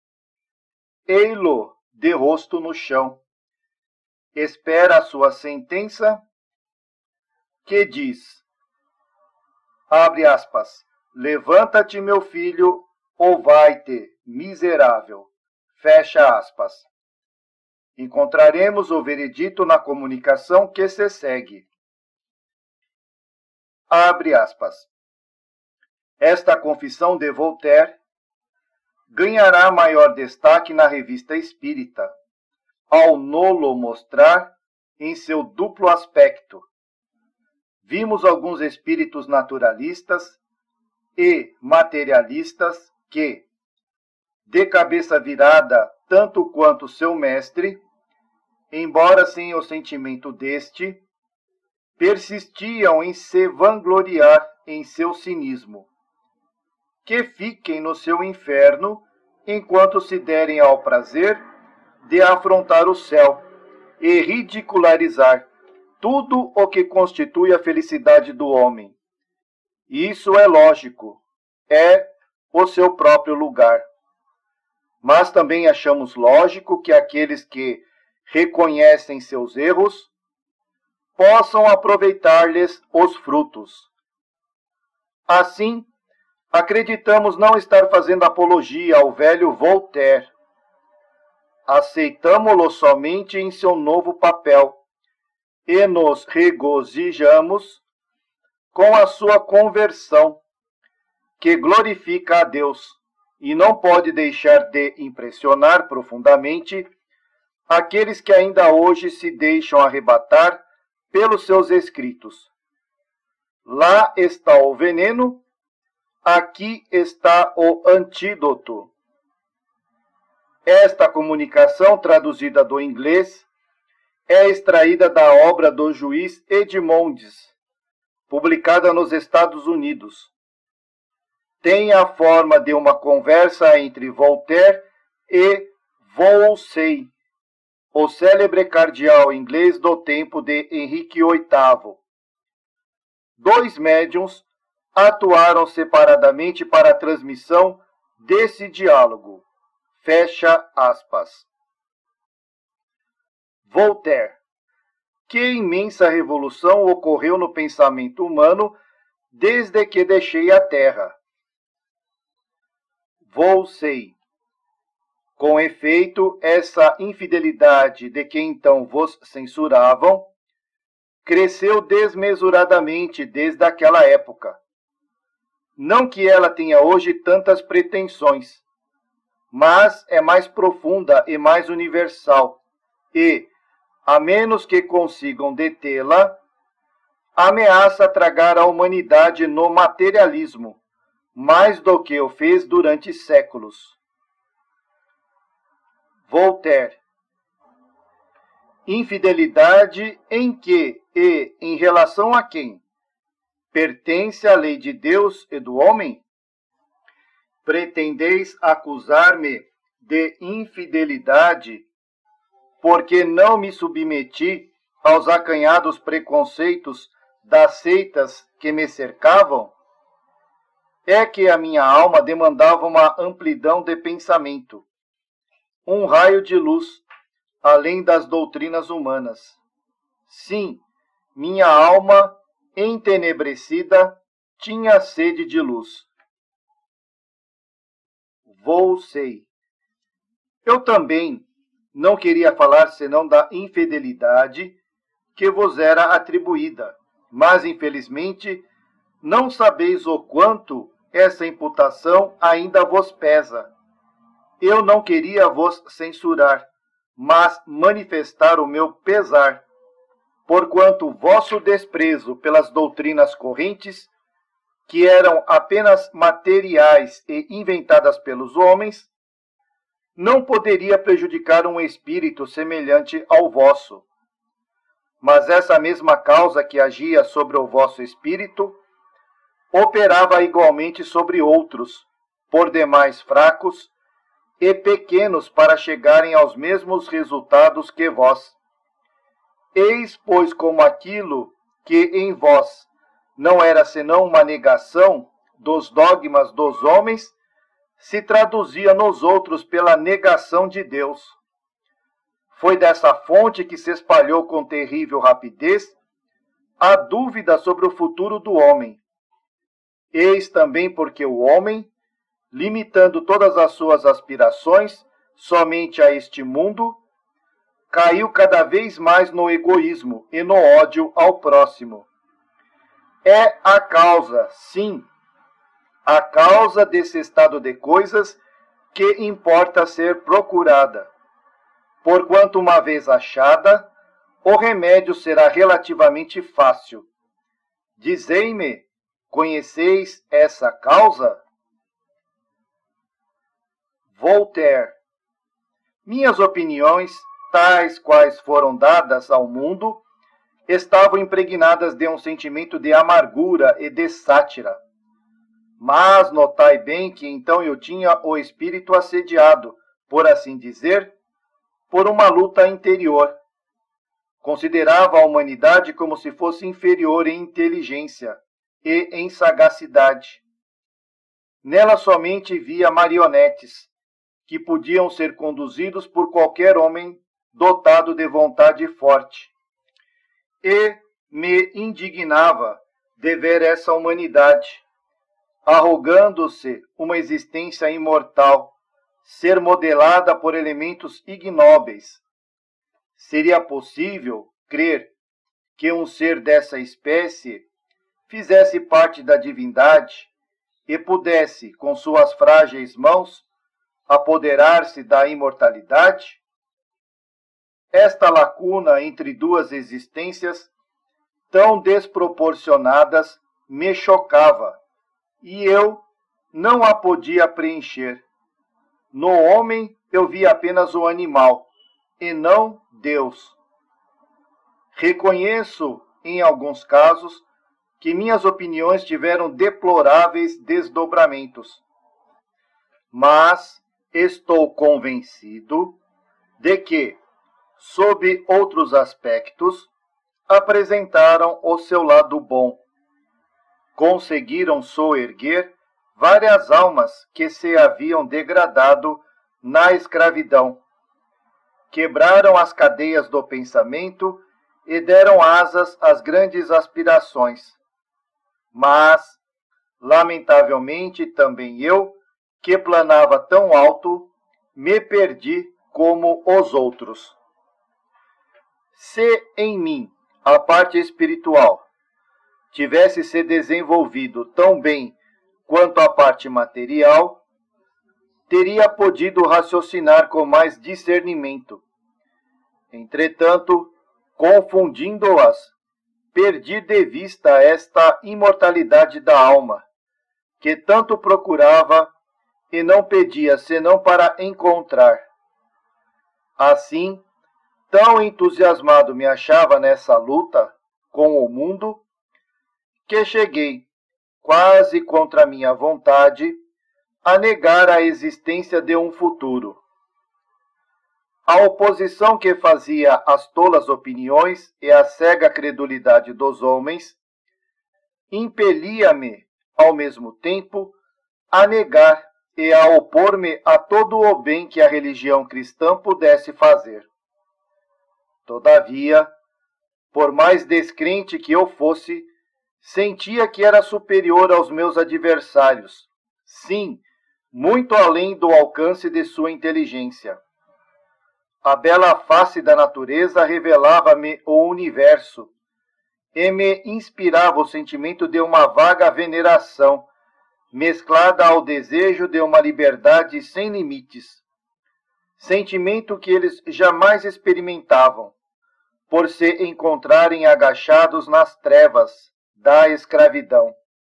Ei-lo de rosto no chão. Espera a sua sentença, que diz, abre aspas, levanta-te, meu filho, ou vai-te, miserável, fecha aspas. Encontraremos o veredito na comunicação que se segue. Abre aspas. Esta confissão de Voltaire ganhará maior destaque na Revista Espírita, ao nolo mostrar em seu duplo aspecto. Vimos alguns espíritos naturalistas e materialistas que, de cabeça virada tanto quanto seu mestre, embora sem o sentimento deste, persistiam em se vangloriar em seu cinismo. Que fiquem no seu inferno, enquanto se derem ao prazer de afrontar o céu e ridicularizar tudo o que constitui a felicidade do homem. Isso é lógico, é o seu próprio lugar. Mas também achamos lógico que aqueles que reconhecem seus erros possam aproveitar-lhes os frutos. Assim, acreditamos não estar fazendo apologia ao velho Voltaire. Aceitamo-lo somente em seu novo papel e nos regozijamos com a sua conversão, que glorifica a Deus e não pode deixar de impressionar profundamente aqueles que ainda hoje se deixam arrebatar pelos seus escritos. Lá está o veneno, aqui está o antídoto. Esta comunicação, traduzida do inglês, é extraída da obra do juiz Edmondes, publicada nos Estados Unidos. Tem a forma de uma conversa entre Voltaire e Wolsey, o célebre cardeal inglês do tempo de Henrique VIII. Dois médiuns atuaram separadamente para a transmissão desse diálogo. Fecha aspas. Voltaire. Que imensa revolução ocorreu no pensamento humano desde que deixei a Terra. Wolsey. Com efeito, essa infidelidade de que então vos censuravam cresceu desmesuradamente desde aquela época. Não que ela tenha hoje tantas pretensões, mas é mais profunda e mais universal, e, a menos que consigam detê-la, ameaça tragar a humanidade no materialismo, mais do que o fez durante séculos. Voltaire. Infidelidade em que e em relação a quem? Pertence à lei de Deus e do homem? Pretendeis acusar-me de infidelidade porque não me submeti aos acanhados preconceitos das seitas que me cercavam? É que a minha alma demandava uma amplidão de pensamento, um raio de luz, além das doutrinas humanas. Sim, minha alma, entenebrecida, tinha sede de luz. Wolsey. Eu também não queria falar senão da infidelidade que vos era atribuída, mas infelizmente não sabeis o quanto essa imputação ainda vos pesa. Eu não queria vos censurar, mas manifestar o meu pesar, porquanto vosso desprezo pelas doutrinas correntes, que eram apenas materiais e inventadas pelos homens, não poderia prejudicar um espírito semelhante ao vosso. Mas essa mesma causa que agia sobre o vosso espírito, operava igualmente sobre outros, por demais fracos e pequenos para chegarem aos mesmos resultados que vós. Eis, pois, como aquilo que em vós não era senão uma negação dos dogmas dos homens, se traduzia nos outros pela negação de Deus. Foi dessa fonte que se espalhou com terrível rapidez a dúvida sobre o futuro do homem. Eis também porque o homem, limitando todas as suas aspirações somente a este mundo, caiu cada vez mais no egoísmo e no ódio ao próximo. É a causa, sim, a causa desse estado de coisas que importa ser procurada. Porquanto, uma vez achada, o remédio será relativamente fácil. Dizei-me, conheceis essa causa? Voltaire. Minhas opiniões, tais quais foram dadas ao mundo, estavam impregnadas de um sentimento de amargura e de sátira. Mas notai bem que então eu tinha o espírito assediado, por assim dizer, por uma luta interior. Considerava a humanidade como se fosse inferior em inteligência e em sagacidade. Nela somente via marionetes, que podiam ser conduzidos por qualquer homem dotado de vontade forte. E me indignava de ver essa humanidade, arrogando-se uma existência imortal, ser modelada por elementos ignóbeis. Seria possível crer que um ser dessa espécie fizesse parte da divindade e pudesse, com suas frágeis mãos, apoderar-se da imortalidade? Esta lacuna entre duas existências tão desproporcionadas me chocava, e eu não a podia preencher. No homem eu via apenas o animal, e não Deus. Reconheço, em alguns casos, que minhas opiniões tiveram deploráveis desdobramentos. Mas estou convencido de que, sob outros aspectos, apresentaram o seu lado bom. Conseguiram soerguer várias almas que se haviam degradado na escravidão. Quebraram as cadeias do pensamento e deram asas às grandes aspirações. Mas, lamentavelmente, também eu, que planava tão alto, me perdi como os outros. Se em mim a parte espiritual tivesse se desenvolvido tão bem quanto a parte material, teria podido raciocinar com mais discernimento. Entretanto, confundindo-as, perdi de vista esta imortalidade da alma, que tanto procurava e não pedia senão para encontrar. Assim, tão entusiasmado me achava nessa luta com o mundo, que cheguei, quase contra minha vontade, a negar a existência de um futuro. A oposição que fazia às tolas opiniões e à cega credulidade dos homens impelia-me, ao mesmo tempo, a negar e a opor-me a todo o bem que a religião cristã pudesse fazer. Todavia, por mais descrente que eu fosse, sentia que era superior aos meus adversários, sim, muito além do alcance de sua inteligência. A bela face da natureza revelava-me o universo e me inspirava o sentimento de uma vaga veneração, mesclada ao desejo de uma liberdade sem limites, sentimento que eles jamais experimentavam, por se encontrarem agachados nas trevas da escravidão.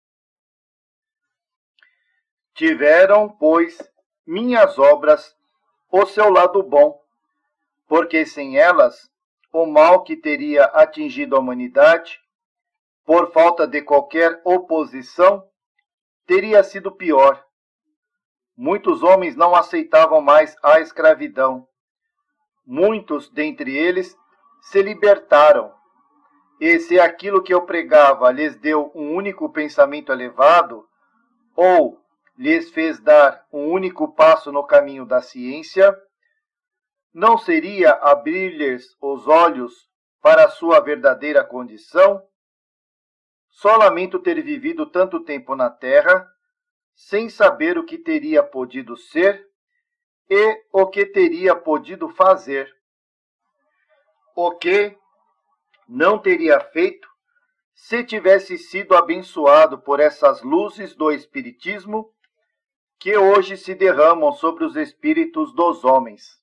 Tiveram, pois, minhas obras o seu lado bom, porque sem elas, o mal que teria atingido a humanidade, por falta de qualquer oposição, teria sido pior. Muitos homens não aceitavam mais a escravidão. Muitos dentre eles se libertaram. E se aquilo que eu pregava lhes deu um único pensamento elevado, ou lhes fez dar um único passo no caminho da ciência, não seria abrir-lhes os olhos para a sua verdadeira condição? Só lamento ter vivido tanto tempo na terra, sem saber o que teria podido ser e o que teria podido fazer. O que não teria feito se tivesse sido abençoado por essas luzes do Espiritismo que hoje se derramam sobre os espíritos dos homens.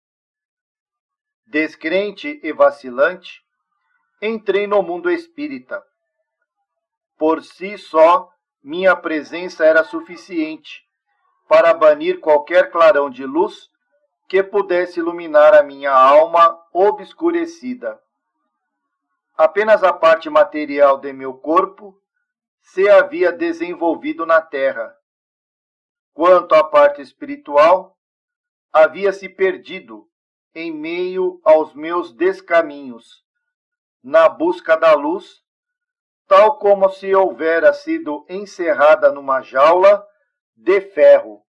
Descrente e vacilante, entrei no mundo espírita. Por si só, minha presença era suficiente para banir qualquer clarão de luz que pudesse iluminar a minha alma obscurecida. Apenas a parte material de meu corpo se havia desenvolvido na terra. Quanto à parte espiritual, havia se perdido em meio aos meus descaminhos, na busca da luz, tal como se houvera sido encerrada numa jaula de ferro.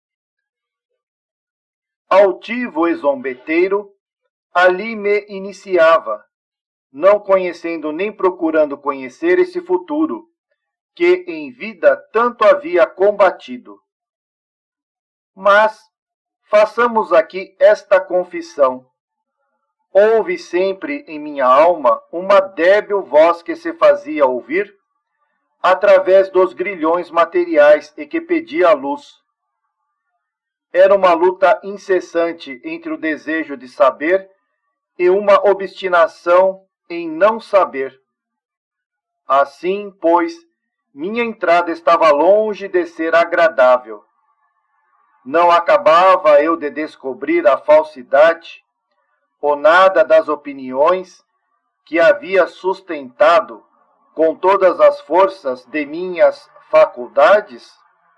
Altivo e zombeteiro, ali me iniciava, não conhecendo nem procurando conhecer esse futuro, que em vida tanto havia combatido. Mas façamos aqui esta confissão. Houve sempre em minha alma uma débil voz que se fazia ouvir através dos grilhões materiais e que pedia a luz. Era uma luta incessante entre o desejo de saber e uma obstinação em não saber. Assim, pois, minha entrada estava longe de ser agradável. Não acabava eu de descobrir a falsidade ou nada das opiniões que havia sustentado com todas as forças de minhas faculdades?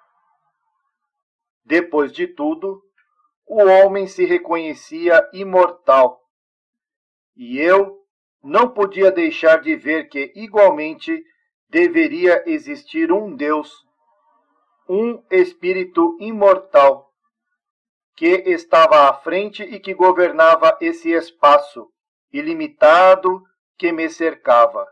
Depois de tudo, o homem se reconhecia imortal, e eu não podia deixar de ver que igualmente deveria existir um Deus, um espírito imortal, que estava à frente e que governava esse espaço ilimitado que me cercava.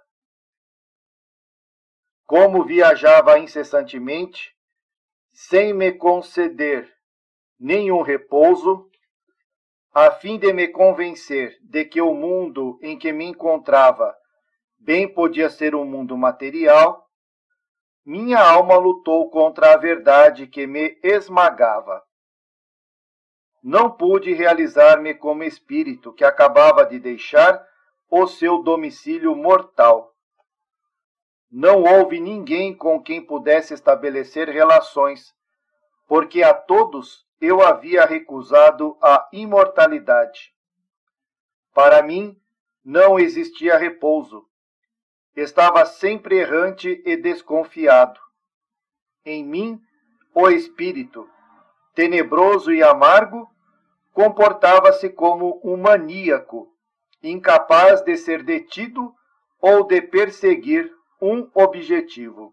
Como viajava incessantemente, sem me conceder nenhum repouso, a fim de me convencer de que o mundo em que me encontrava bem podia ser um mundo material, minha alma lutou contra a verdade que me esmagava. Não pude realizar-me como espírito que acabava de deixar o seu domicílio mortal. Não houve ninguém com quem pudesse estabelecer relações, porque a todos eu havia recusado a imortalidade. Para mim, não existia repouso. Estava sempre errante e desconfiado. Em mim, o espírito, tenebroso e amargo, comportava-se como um maníaco, incapaz de ser detido ou de perseguir um objetivo.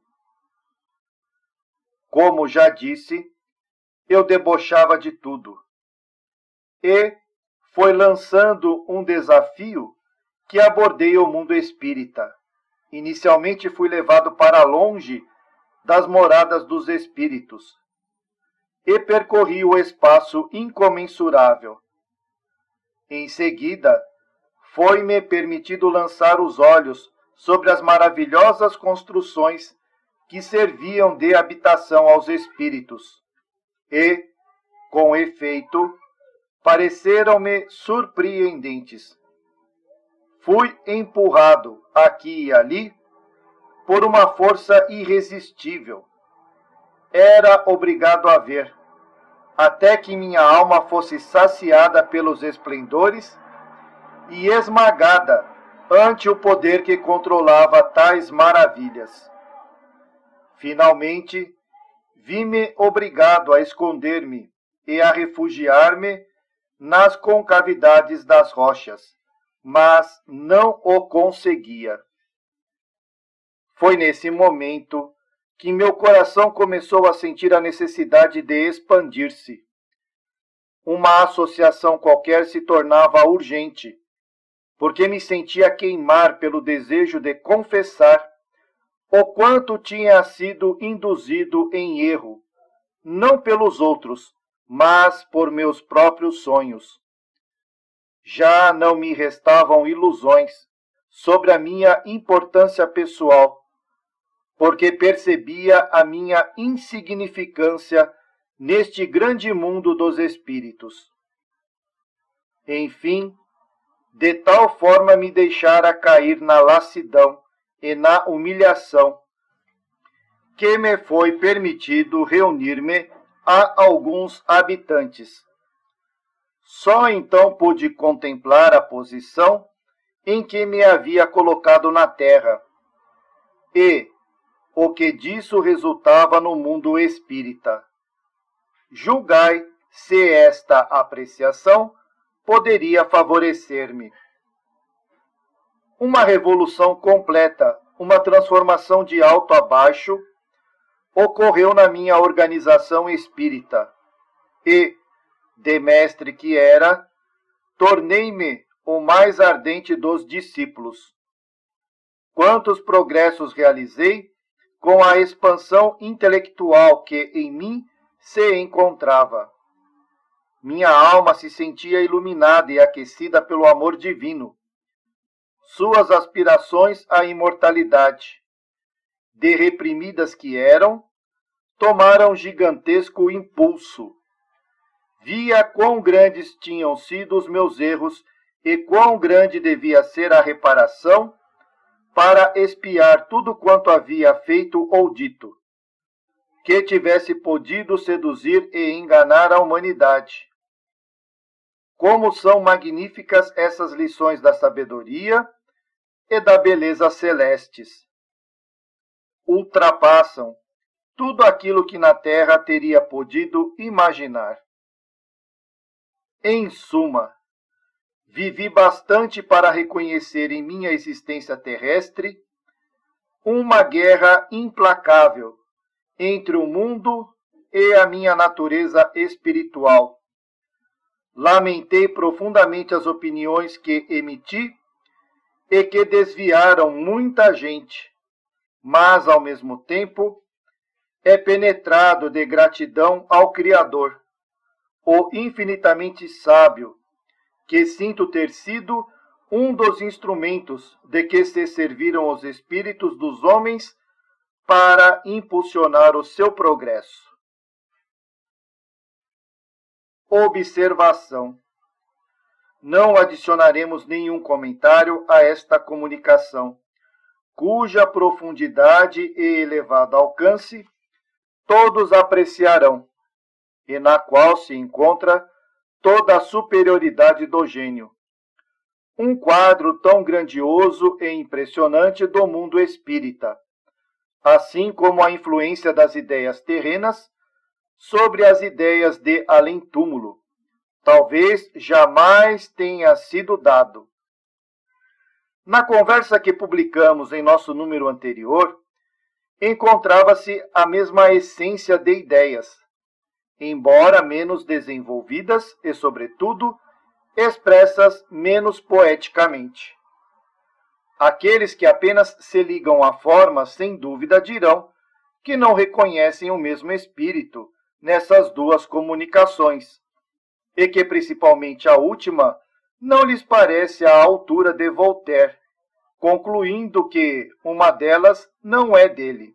Como já disse, eu debochava de tudo. E foi lançando um desafio que abordei o mundo espírita. Inicialmente fui levado para longe das moradas dos espíritos e percorri o espaço incomensurável. Em seguida, foi-me permitido lançar os olhos sobre as maravilhosas construções que serviam de habitação aos espíritos e, com efeito, pareceram-me surpreendentes. Fui empurrado aqui e ali por uma força irresistível. Era obrigado a ver, até que minha alma fosse saciada pelos esplendores e esmagada ante o poder que controlava tais maravilhas. Finalmente, vi-me obrigado a esconder-me e a refugiar-me nas concavidades das rochas, mas não o conseguia. Foi nesse momento que meu coração começou a sentir a necessidade de expandir-se. Uma associação qualquer se tornava urgente, porque me sentia queimar pelo desejo de confessar o quanto tinha sido induzido em erro, não pelos outros, mas por meus próprios sonhos. Já não me restavam ilusões sobre a minha importância pessoal, porque percebia a minha insignificância neste grande mundo dos espíritos. Enfim, de tal forma me deixara cair na lassidão e na humilhação, que me foi permitido reunir-me a alguns habitantes. Só então pude contemplar a posição em que me havia colocado na terra, e o que disso resultava no mundo espírita. Julgai se esta apreciação poderia favorecer-me. Uma revolução completa, uma transformação de alto a baixo, ocorreu na minha organização espírita, e, de mestre que era, tornei-me o mais ardente dos discípulos. Quantos progressos realizei com a expansão intelectual que em mim se encontrava. Minha alma se sentia iluminada e aquecida pelo amor divino. Suas aspirações à imortalidade, de reprimidas que eram, tomaram gigantesco impulso. Via quão grandes tinham sido os meus erros e quão grande devia ser a reparação para expiar tudo quanto havia feito ou dito, que tivesse podido seduzir e enganar a humanidade. Como são magníficas essas lições da sabedoria e da beleza celestes! Ultrapassam tudo aquilo que na terra teria podido imaginar. Em suma, vivi bastante para reconhecer em minha existência terrestre uma guerra implacável entre o mundo e a minha natureza espiritual. Lamentei profundamente as opiniões que emiti e que desviaram muita gente, mas, ao mesmo tempo, é penetrado de gratidão ao Criador, o infinitamente sábio, que sinto ter sido um dos instrumentos de que se serviram os espíritos dos homens para impulsionar o seu progresso. Observação. Não adicionaremos nenhum comentário a esta comunicação, cuja profundidade e elevado alcance todos apreciarão, e na qual se encontra toda a superioridade do gênio. Um quadro tão grandioso e impressionante do mundo espírita, assim como a influência das ideias terrenas sobre as ideias de além-túmulo, talvez jamais tenha sido dado. Na conversa que publicamos em nosso número anterior, encontrava-se a mesma essência de ideias, embora menos desenvolvidas e, sobretudo, expressas menos poeticamente. Aqueles que apenas se ligam à forma, sem dúvida, dirão que não reconhecem o mesmo espírito nessas duas comunicações, e que, principalmente a última, não lhes parece à altura de Voltaire, concluindo que uma delas não é dele.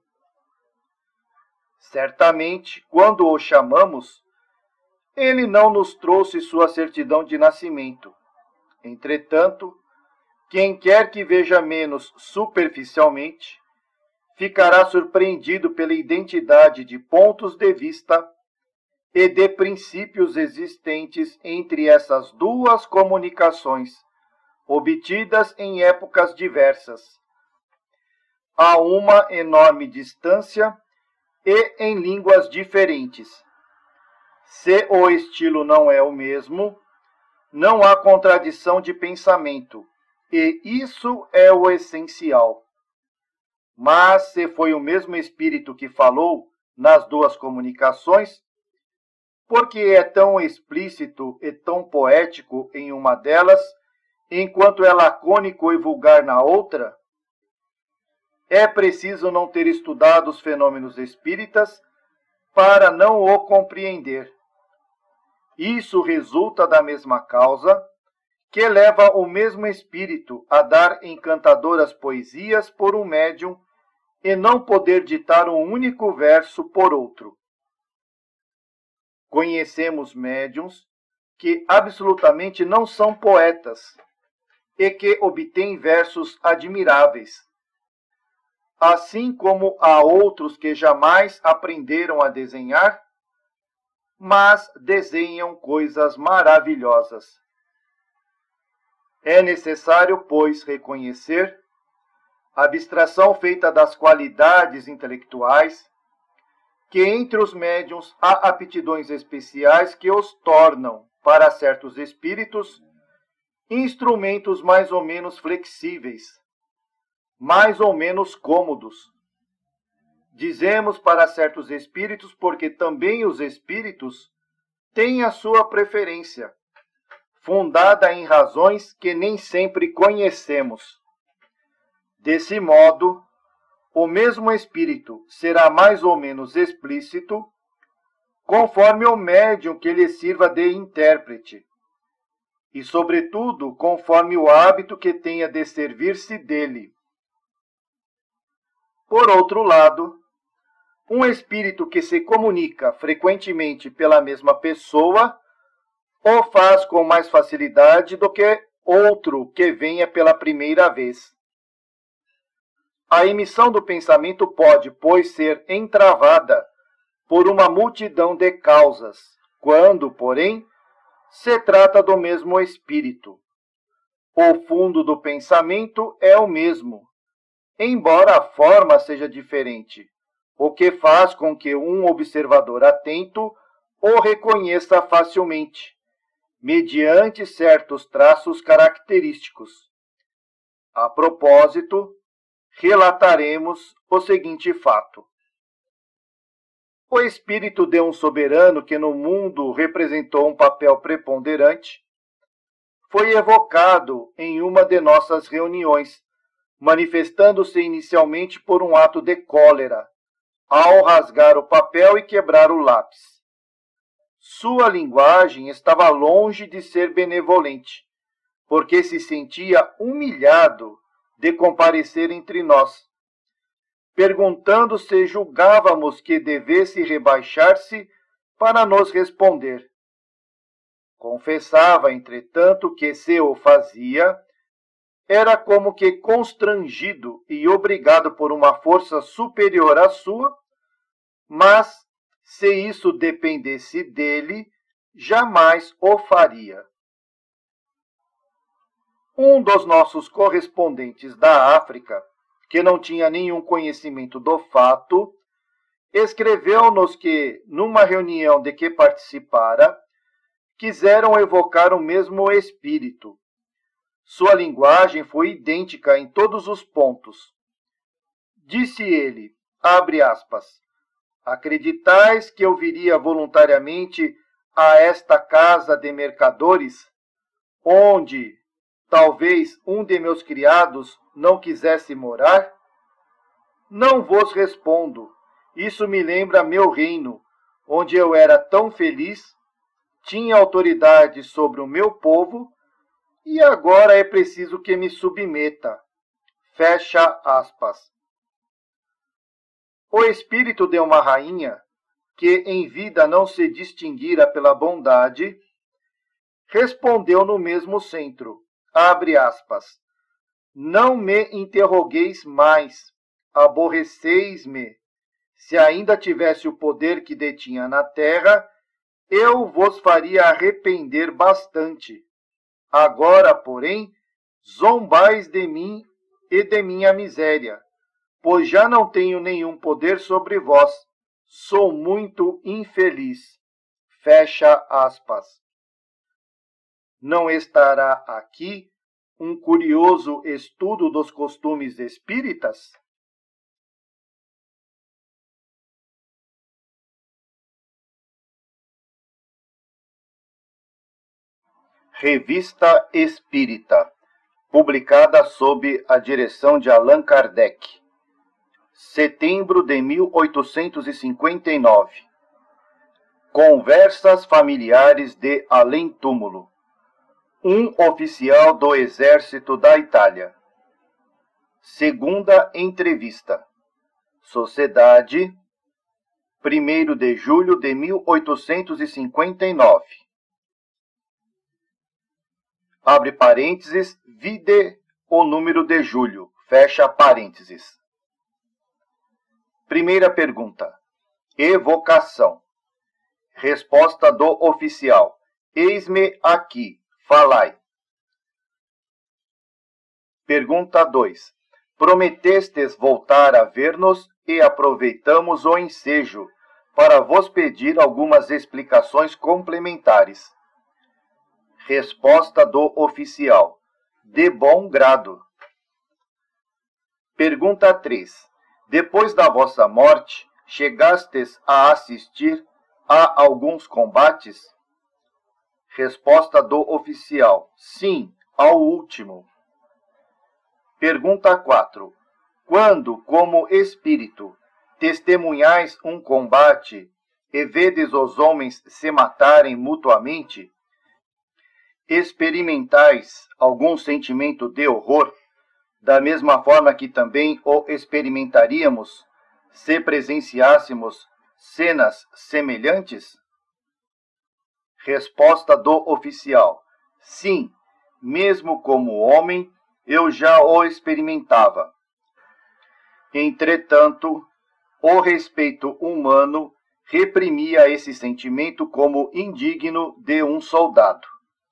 Certamente, quando o chamamos, ele não nos trouxe sua certidão de nascimento. Entretanto, quem quer que veja menos superficialmente, ficará surpreendido pela identidade de pontos de vista e de princípios existentes entre essas duas comunicações, obtidas em épocas diversas. Há uma enorme distância e em línguas diferentes. Se o estilo não é o mesmo, não há contradição de pensamento, e isso é o essencial. Mas se foi o mesmo espírito que falou nas duas comunicações, porque é tão explícito e tão poético em uma delas, enquanto é lacônico e vulgar na outra? É preciso não ter estudado os fenômenos espíritas para não o compreender. Isso resulta da mesma causa que leva o mesmo espírito a dar encantadoras poesias por um médium e não poder ditar um único verso por outro. Conhecemos médiuns que absolutamente não são poetas e que obtêm versos admiráveis, assim como há outros que jamais aprenderam a desenhar, mas desenham coisas maravilhosas. É necessário, pois, reconhecer a abstração feita das qualidades intelectuais, que entre os médiuns há aptidões especiais que os tornam, para certos espíritos, instrumentos mais ou menos flexíveis, mais ou menos cômodos. Dizemos para certos espíritos porque também os espíritos têm a sua preferência, fundada em razões que nem sempre conhecemos. Desse modo, o mesmo espírito será mais ou menos explícito, conforme o médium que lhe sirva de intérprete, e, sobretudo, conforme o hábito que tenha de servir-se dele. Por outro lado, um espírito que se comunica frequentemente pela mesma pessoa o faz com mais facilidade do que outro que venha pela primeira vez. A emissão do pensamento pode, pois, ser entravada por uma multidão de causas, quando, porém, se trata do mesmo espírito. O fundo do pensamento é o mesmo, embora a forma seja diferente, o que faz com que um observador atento o reconheça facilmente, mediante certos traços característicos. A propósito, relataremos o seguinte fato. O espírito de um soberano que no mundo representou um papel preponderante foi evocado em uma de nossas reuniões, manifestando-se inicialmente por um ato de cólera, ao rasgar o papel e quebrar o lápis. Sua linguagem estava longe de ser benevolente, porque se sentia humilhado de comparecer entre nós, perguntando se julgávamos que devesse rebaixar-se para nos responder. Confessava, entretanto, que se o fazia, era como que constrangido e obrigado por uma força superior à sua, mas, se isso dependesse dele, jamais o faria. Um dos nossos correspondentes da África, que não tinha nenhum conhecimento do fato, escreveu-nos que, numa reunião de que participara, quiseram evocar o mesmo espírito. Sua linguagem foi idêntica em todos os pontos. Disse ele, abre aspas, acreditais que eu viria voluntariamente a esta casa de mercadores, onde talvez um de meus criados não quisesse morar? Não vos respondo. Isso me lembra meu reino, onde eu era tão feliz, tinha autoridade sobre o meu povo, e agora é preciso que me submeta. Fecha aspas. O espírito de uma rainha, que em vida não se distinguira pela bondade, respondeu no mesmo centro, abre aspas, não me interrogueis mais, aborreceis-me. Se ainda tivesse o poder que detinha na terra, eu vos faria arrepender bastante. Agora, porém, zombais de mim e de minha miséria, pois já não tenho nenhum poder sobre vós. Sou muito infeliz. Fecha aspas. Não estará aqui um curioso estudo dos costumes espíritas? Revista Espírita, publicada sob a direção de Allan Kardec, setembro de 1859. Conversas familiares de além-túmulo. Um oficial do Exército da Itália. Segunda entrevista. Sociedade, 1º de julho de 1859. Abre parênteses, vide o número de julho, fecha parênteses. Primeira pergunta. Evocação. Resposta do oficial. Eis-me aqui, falai. Pergunta 2. Prometestes voltar a ver-nos e aproveitamos o ensejo para vos pedir algumas explicações complementares. Resposta do oficial. De bom grado. Pergunta 3. Depois da vossa morte, chegastes a assistir a alguns combates? Resposta do oficial. Sim, ao último. Pergunta 4. Quando, como espírito, testemunhais um combate e vedes os homens se matarem mutuamente, experimentais algum sentimento de horror, da mesma forma que também o experimentaríamos se presenciássemos cenas semelhantes? Resposta do oficial. Sim, mesmo como homem, eu já o experimentava. Entretanto, o respeito humano reprimia esse sentimento como indigno de um soldado.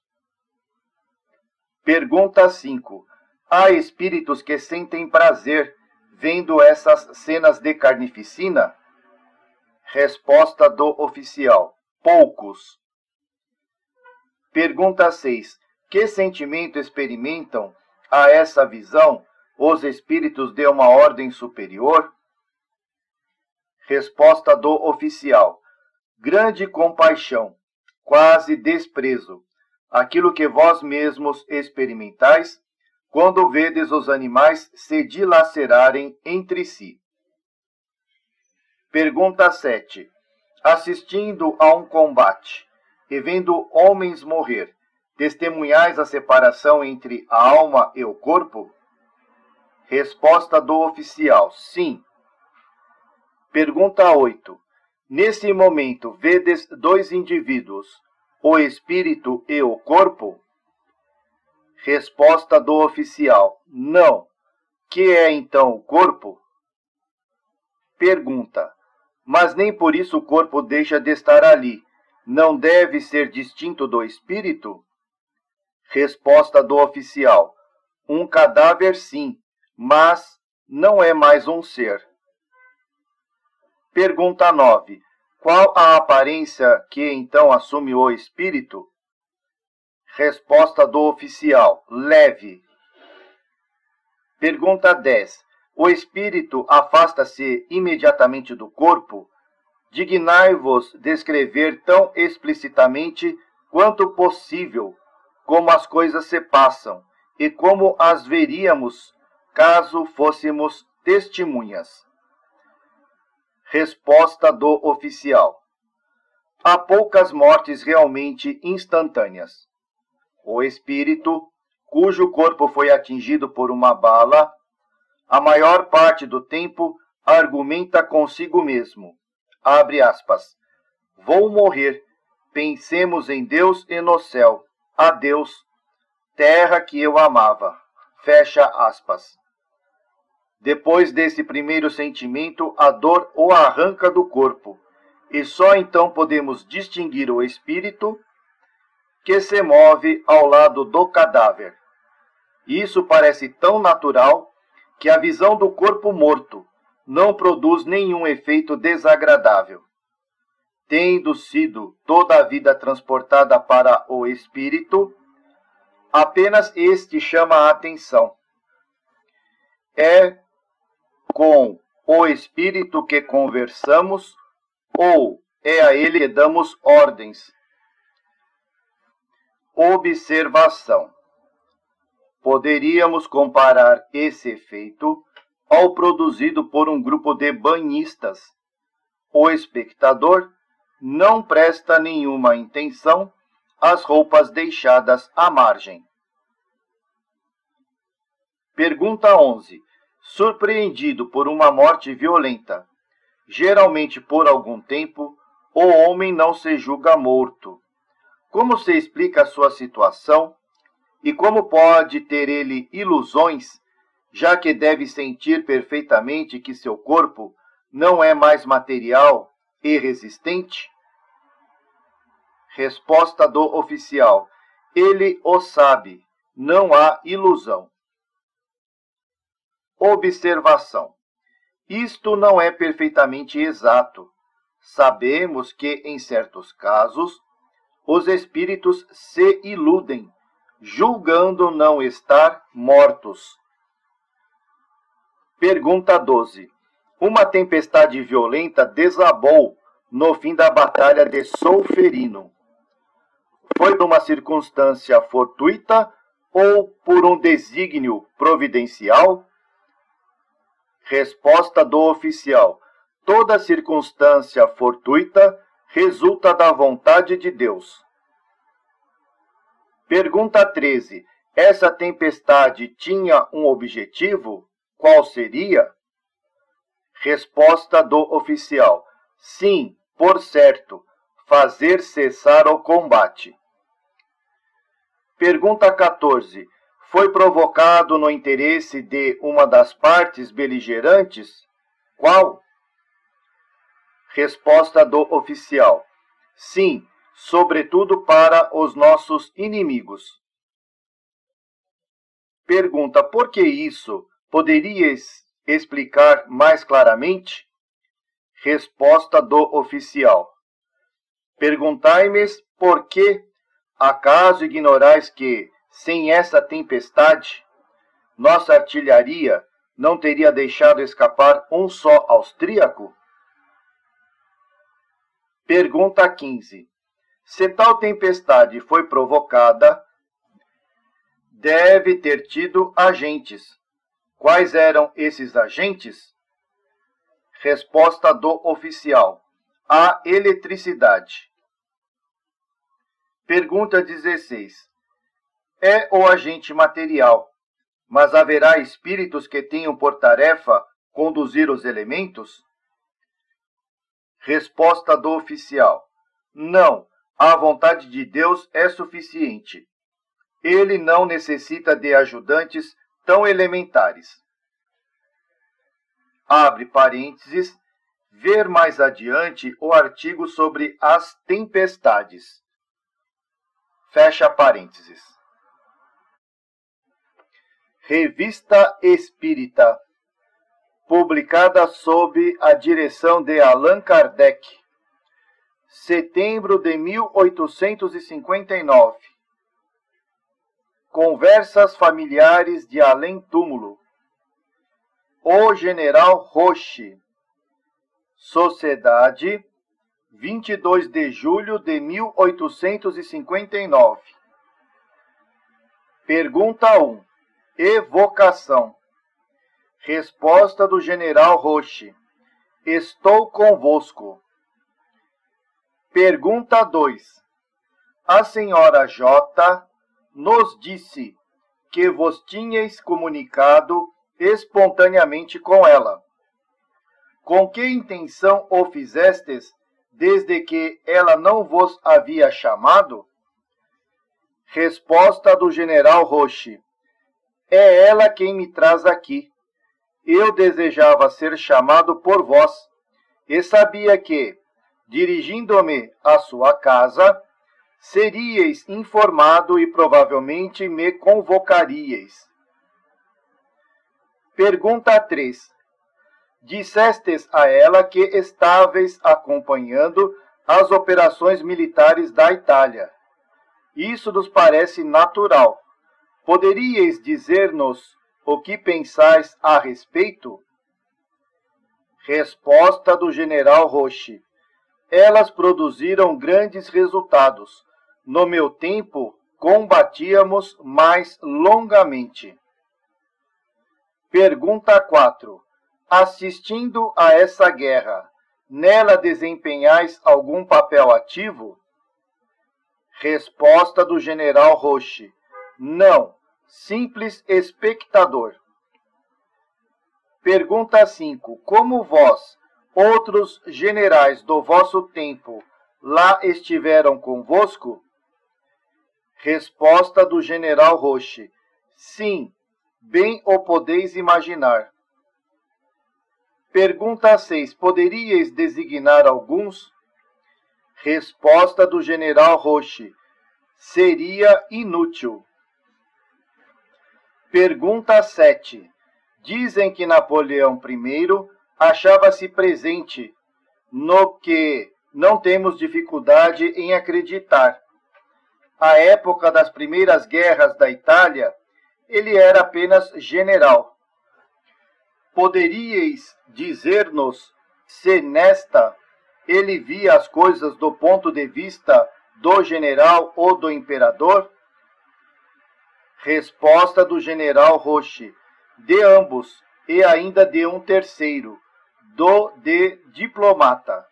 Pergunta 5. Há espíritos que sentem prazer vendo essas cenas de carnificina? Resposta do oficial. Poucos. Pergunta 6. Que sentimento experimentam a essa visão os espíritos de uma ordem superior? Resposta do oficial. Grande compaixão, quase desprezo, aquilo que vós mesmos experimentais quando vedes os animais se dilacerarem entre si. Pergunta 7. Assistindo a um combate e vendo homens morrer, testemunhais a separação entre a alma e o corpo? Resposta do oficial. Sim. Pergunta 8. Nesse momento, vedes dois indivíduos, o espírito e o corpo? Resposta do oficial. Não. Que é então o corpo? Pergunta. Mas nem por isso o corpo deixa de estar ali. Não deve ser distinto do espírito? Resposta do oficial. Um cadáver sim, mas não é mais um ser. Pergunta 9. Qual a aparência que então assume o espírito? Resposta do oficial. Leve. Pergunta 10. O espírito afasta-se imediatamente do corpo? Dignai-vos descrever tão explicitamente quanto possível como as coisas se passam e como as veríamos caso fôssemos testemunhas. Resposta do oficial. Há poucas mortes realmente instantâneas. O espírito, cujo corpo foi atingido por uma bala, a maior parte do tempo argumenta consigo mesmo. Abre aspas. Vou morrer. Pensemos em Deus e no céu. Adeus, terra que eu amava. Fecha aspas. Depois desse primeiro sentimento, a dor o arranca do corpo, e só então podemos distinguir o espírito que se move ao lado do cadáver. Isso parece tão natural que a visão do corpo morto não produz nenhum efeito desagradável. Tendo sido toda a vida transportada para o espírito, apenas este chama a atenção. É com o espírito que conversamos ou é a ele que damos ordens? Observação. Poderíamos comparar esse efeito ao produzido por um grupo de banhistas. O espectador não presta nenhuma atenção às roupas deixadas à margem. Pergunta 11. Surpreendido por uma morte violenta, geralmente por algum tempo, o homem não se julga morto. Como se explica a sua situação? E como pode ter ele ilusões, já que deve sentir perfeitamente que seu corpo não é mais material e resistente? Resposta do oficial: ele o sabe, não há ilusão. Observação: isto não é perfeitamente exato. Sabemos que, em certos casos, os espíritos se iludem, julgando não estar mortos. Pergunta 12. Uma tempestade violenta desabou no fim da batalha de Solferino. Foi por uma circunstância fortuita ou por um desígnio providencial? Resposta do oficial: toda circunstância fortuita resulta da vontade de Deus. Pergunta 13. Essa tempestade tinha um objetivo? Qual seria? Resposta do oficial: sim, por certo, fazer cessar o combate. Pergunta 14. Foi provocado no interesse de uma das partes beligerantes? Qual? Resposta do oficial: sim, sobretudo para os nossos inimigos. Pergunta: por que isso? Poderias explicar mais claramente? Resposta do oficial: perguntai-me por que, acaso ignorais que, sem essa tempestade, nossa artilharia não teria deixado escapar um só austríaco? Pergunta 15. Se tal tempestade foi provocada, deve ter tido agentes. Quais eram esses agentes? Resposta do oficial: a eletricidade. Pergunta 16. É o agente material, mas haverá espíritos que tenham por tarefa conduzir os elementos? Resposta do oficial: não, a vontade de Deus é suficiente. Ele não necessita de ajudantes tão elementares. Abre parênteses, ver mais adiante o artigo sobre as tempestades. Fecha parênteses. Revista Espírita, publicada sob a direção de Allan Kardec, setembro de 1859. Conversas familiares de além-túmulo. O General Roche. Sociedade, 22 de julho de 1859. Pergunta 1. Evocação. Resposta do General Roche: estou convosco. Pergunta 2. A senhora J. nos disse que vos tinhais comunicado espontaneamente com ela. Com que intenção o fizestes, desde que ela não vos havia chamado? Resposta do General Roche: é ela quem me traz aqui. Eu desejava ser chamado por vós, e sabia que, dirigindo-me à sua casa, seríeis informado e provavelmente me convocaríeis. Pergunta 3. Dissestes a ela que estáveis acompanhando as operações militares da Itália. Isso nos parece natural. Poderíeis dizer-nos o que pensais a respeito? Resposta do General Roche: elas produziram grandes resultados. No meu tempo, combatíamos mais longamente. Pergunta 4. Assistindo a essa guerra, nela desempenhais algum papel ativo? Resposta do General Roche: não, simples espectador. Pergunta 5. Como vós, outros generais do vosso tempo, lá estiveram convosco? Resposta do general Roche. Sim, bem o podeis imaginar. Pergunta 6. Poderíeis designar alguns? Resposta do general Roche. Seria inútil. Pergunta 7. Dizem que Napoleão I achava-se presente, no que não temos dificuldade em acreditar. À época das primeiras guerras da Itália, ele era apenas general. Poderíeis dizer-nos se nesta ele via as coisas do ponto de vista do general ou do imperador? Resposta do general Roche. De ambos, e ainda de um terceiro, de diplomata.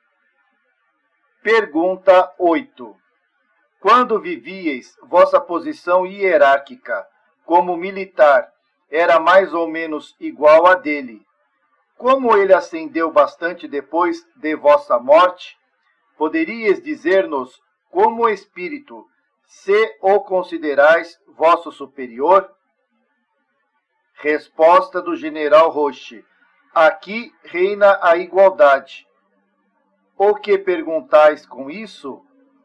Pergunta 8. Quando vivieis, vossa posição hierárquica, como militar, era mais ou menos igual à dele. Como ele ascendeu bastante depois de vossa morte, poderíeis dizer-nos, como espírito, se o considerais vosso superior? Resposta do general Roche. Aqui reina a igualdade. O que perguntais com isso?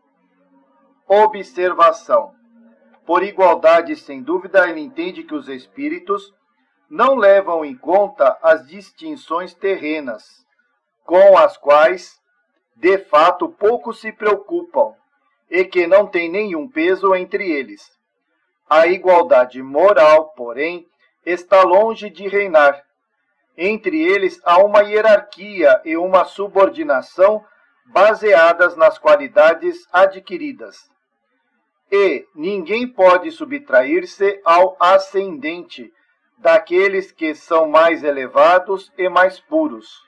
Observação. Por igualdade, sem dúvida, ele entende que os espíritos não levam em conta as distinções terrenas, com as quais, de fato, pouco se preocupam, e que não têm nenhum peso entre eles. A igualdade moral, porém, está longe de reinar. Entre eles há uma hierarquia e uma subordinação baseadas nas qualidades adquiridas. E ninguém pode subtrair-se ao ascendente daqueles que são mais elevados e mais puros.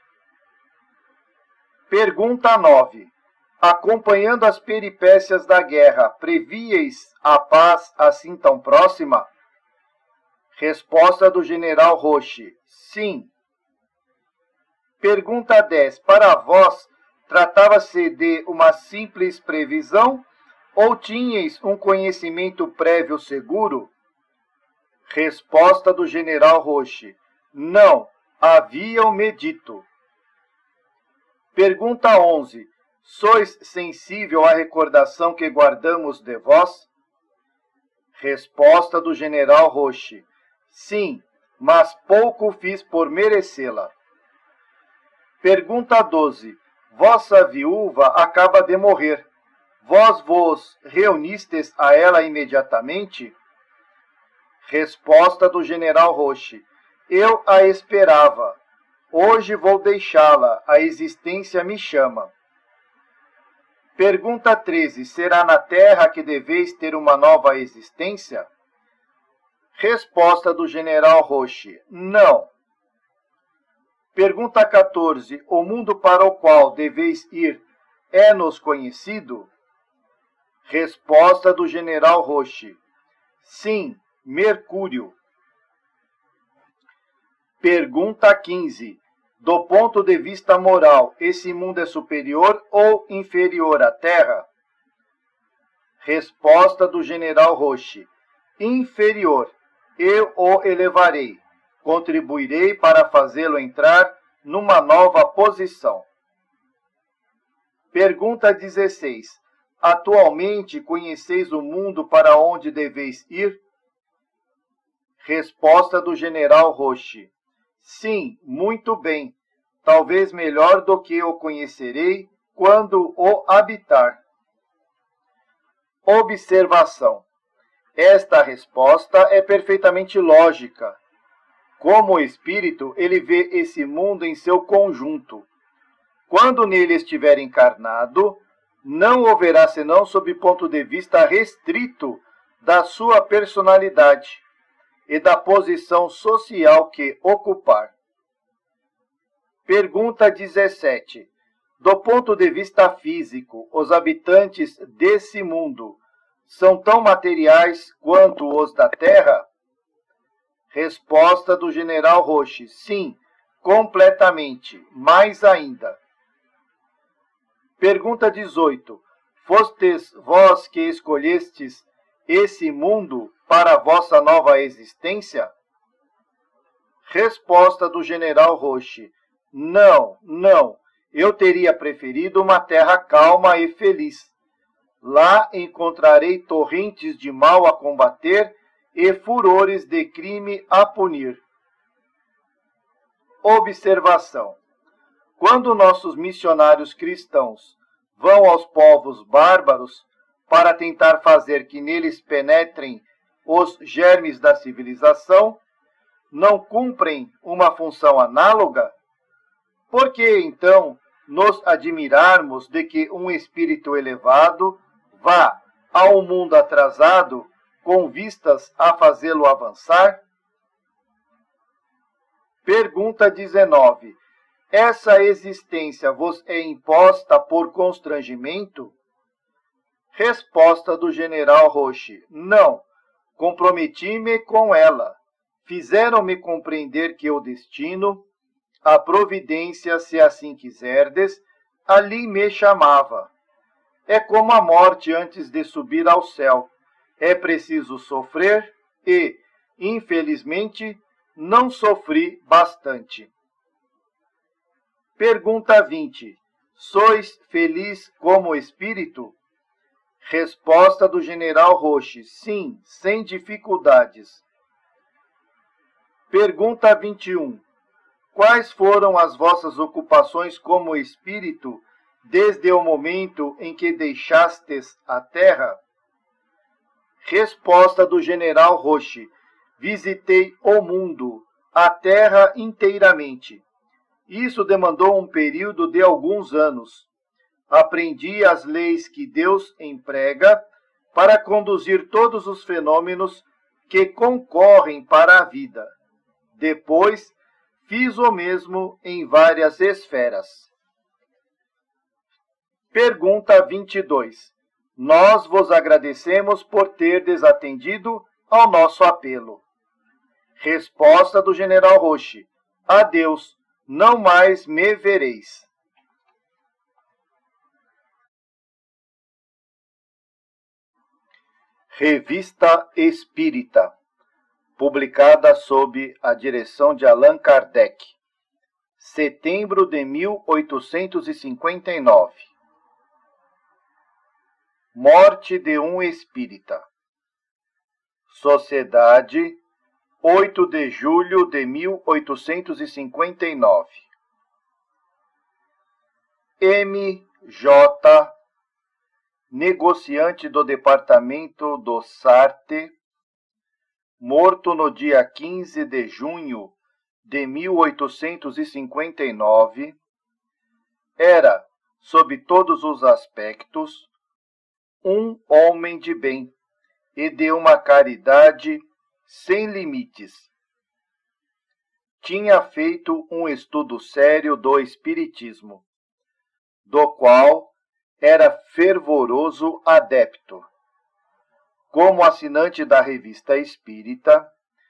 Pergunta 9. Acompanhando as peripécias da guerra, previeis a paz assim tão próxima? Resposta do general Roche. Sim. Pergunta 10. Para vós, tratava-se de uma simples previsão ou tinhais um conhecimento prévio seguro? Resposta do general Roche. Não, haviam-me dito. Pergunta 11. Sois sensível à recordação que guardamos de vós? Resposta do general Roche. Sim, mas pouco fiz por merecê-la. Pergunta 12. Vossa viúva acaba de morrer. Vós vos reunistes a ela imediatamente? Resposta do general Roche. Eu a esperava. Hoje vou deixá-la. A existência me chama. Pergunta 13. Será na terra que deveis ter uma nova existência? Resposta do general Roche. Não. Pergunta 14. O mundo para o qual deveis ir é-nos conhecido? Resposta do general Roche. Sim, Mercúrio. Pergunta 15. Do ponto de vista moral, esse mundo é superior ou inferior à Terra? Resposta do general Roche. Inferior. Eu o elevarei. Contribuirei para fazê-lo entrar numa nova posição. Pergunta 16. Atualmente conheceis o mundo para onde deveis ir? Resposta do general Roche. Sim, muito bem. Talvez melhor do que o conhecerei quando o habitar. Observação. Esta resposta é perfeitamente lógica. Como espírito, ele vê esse mundo em seu conjunto. Quando nele estiver encarnado, não o verá senão sob ponto de vista restrito da sua personalidade e da posição social que ocupar. Pergunta 17. Do ponto de vista físico, os habitantes desse mundo são tão materiais quanto os da Terra? Resposta do general Roche: sim, completamente, mais ainda. Pergunta 18. Fostes vós que escolhestes esse mundo para a vossa nova existência? Resposta do general Roche: não, não. Eu teria preferido uma terra calma e feliz. Lá encontrarei torrentes de mal a combater e furores de crime a punir. Observação: quando nossos missionários cristãos vão aos povos bárbaros para tentar fazer que neles penetrem os germes da civilização, não cumprem uma função análoga? Por que, então, nos admirarmos de que um espírito elevado vá ao mundo atrasado com vistas a fazê-lo avançar? Pergunta 19. Essa existência vos é imposta por constrangimento? Resposta do general Roche: não, comprometi-me com ela. Fizeram-me compreender que o destino, a providência, se assim quiserdes, ali me chamava. É como a morte antes de subir ao céu. É preciso sofrer e, infelizmente, não sofri bastante. Pergunta 20. Sois feliz como espírito? Resposta do general Roche: sim, sem dificuldades. Pergunta 21. Quais foram as vossas ocupações como espírito desde o momento em que deixastes a terra? Resposta do general Roche: visitei o mundo, a terra inteiramente. Isso demandou um período de alguns anos. Aprendi as leis que Deus emprega para conduzir todos os fenômenos que concorrem para a vida. Depois, fiz o mesmo em várias esferas. Pergunta 22. Nós vos agradecemos por terdes atendido ao nosso apelo. Resposta do general Roche: adeus, não mais me vereis. Revista Espírita, publicada sob a direção de Allan Kardec, setembro de 1859. Morte de um espírita. Sociedade, 8 de julho de 1859. M.J., negociante do departamento do Sarthe, morto no dia 15 de junho de 1859, era, sob todos os aspectos, um homem de bem e de uma caridade sem limites. Tinha feito um estudo sério do Espiritismo, do qual era fervoroso adepto. Como assinante da Revista Espírita,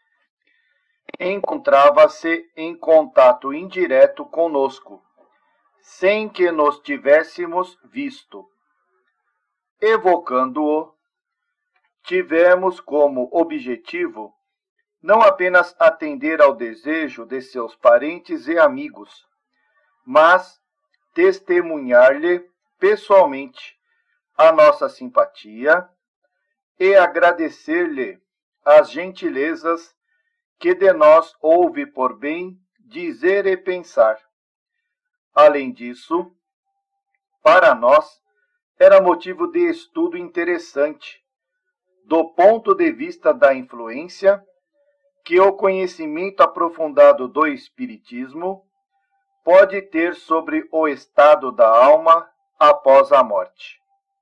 encontrava-se em contato indireto conosco, sem que nos tivéssemos visto. Evocando-o, tivemos como objetivo não apenas atender ao desejo de seus parentes e amigos, mas testemunhar-lhe pessoalmente a nossa simpatia e agradecer-lhe as gentilezas que de nós houve por bem dizer e pensar. Além disso, para nós, era motivo de estudo interessante, do ponto de vista da influência que o conhecimento aprofundado do Espiritismo pode ter sobre o estado da alma após a morte.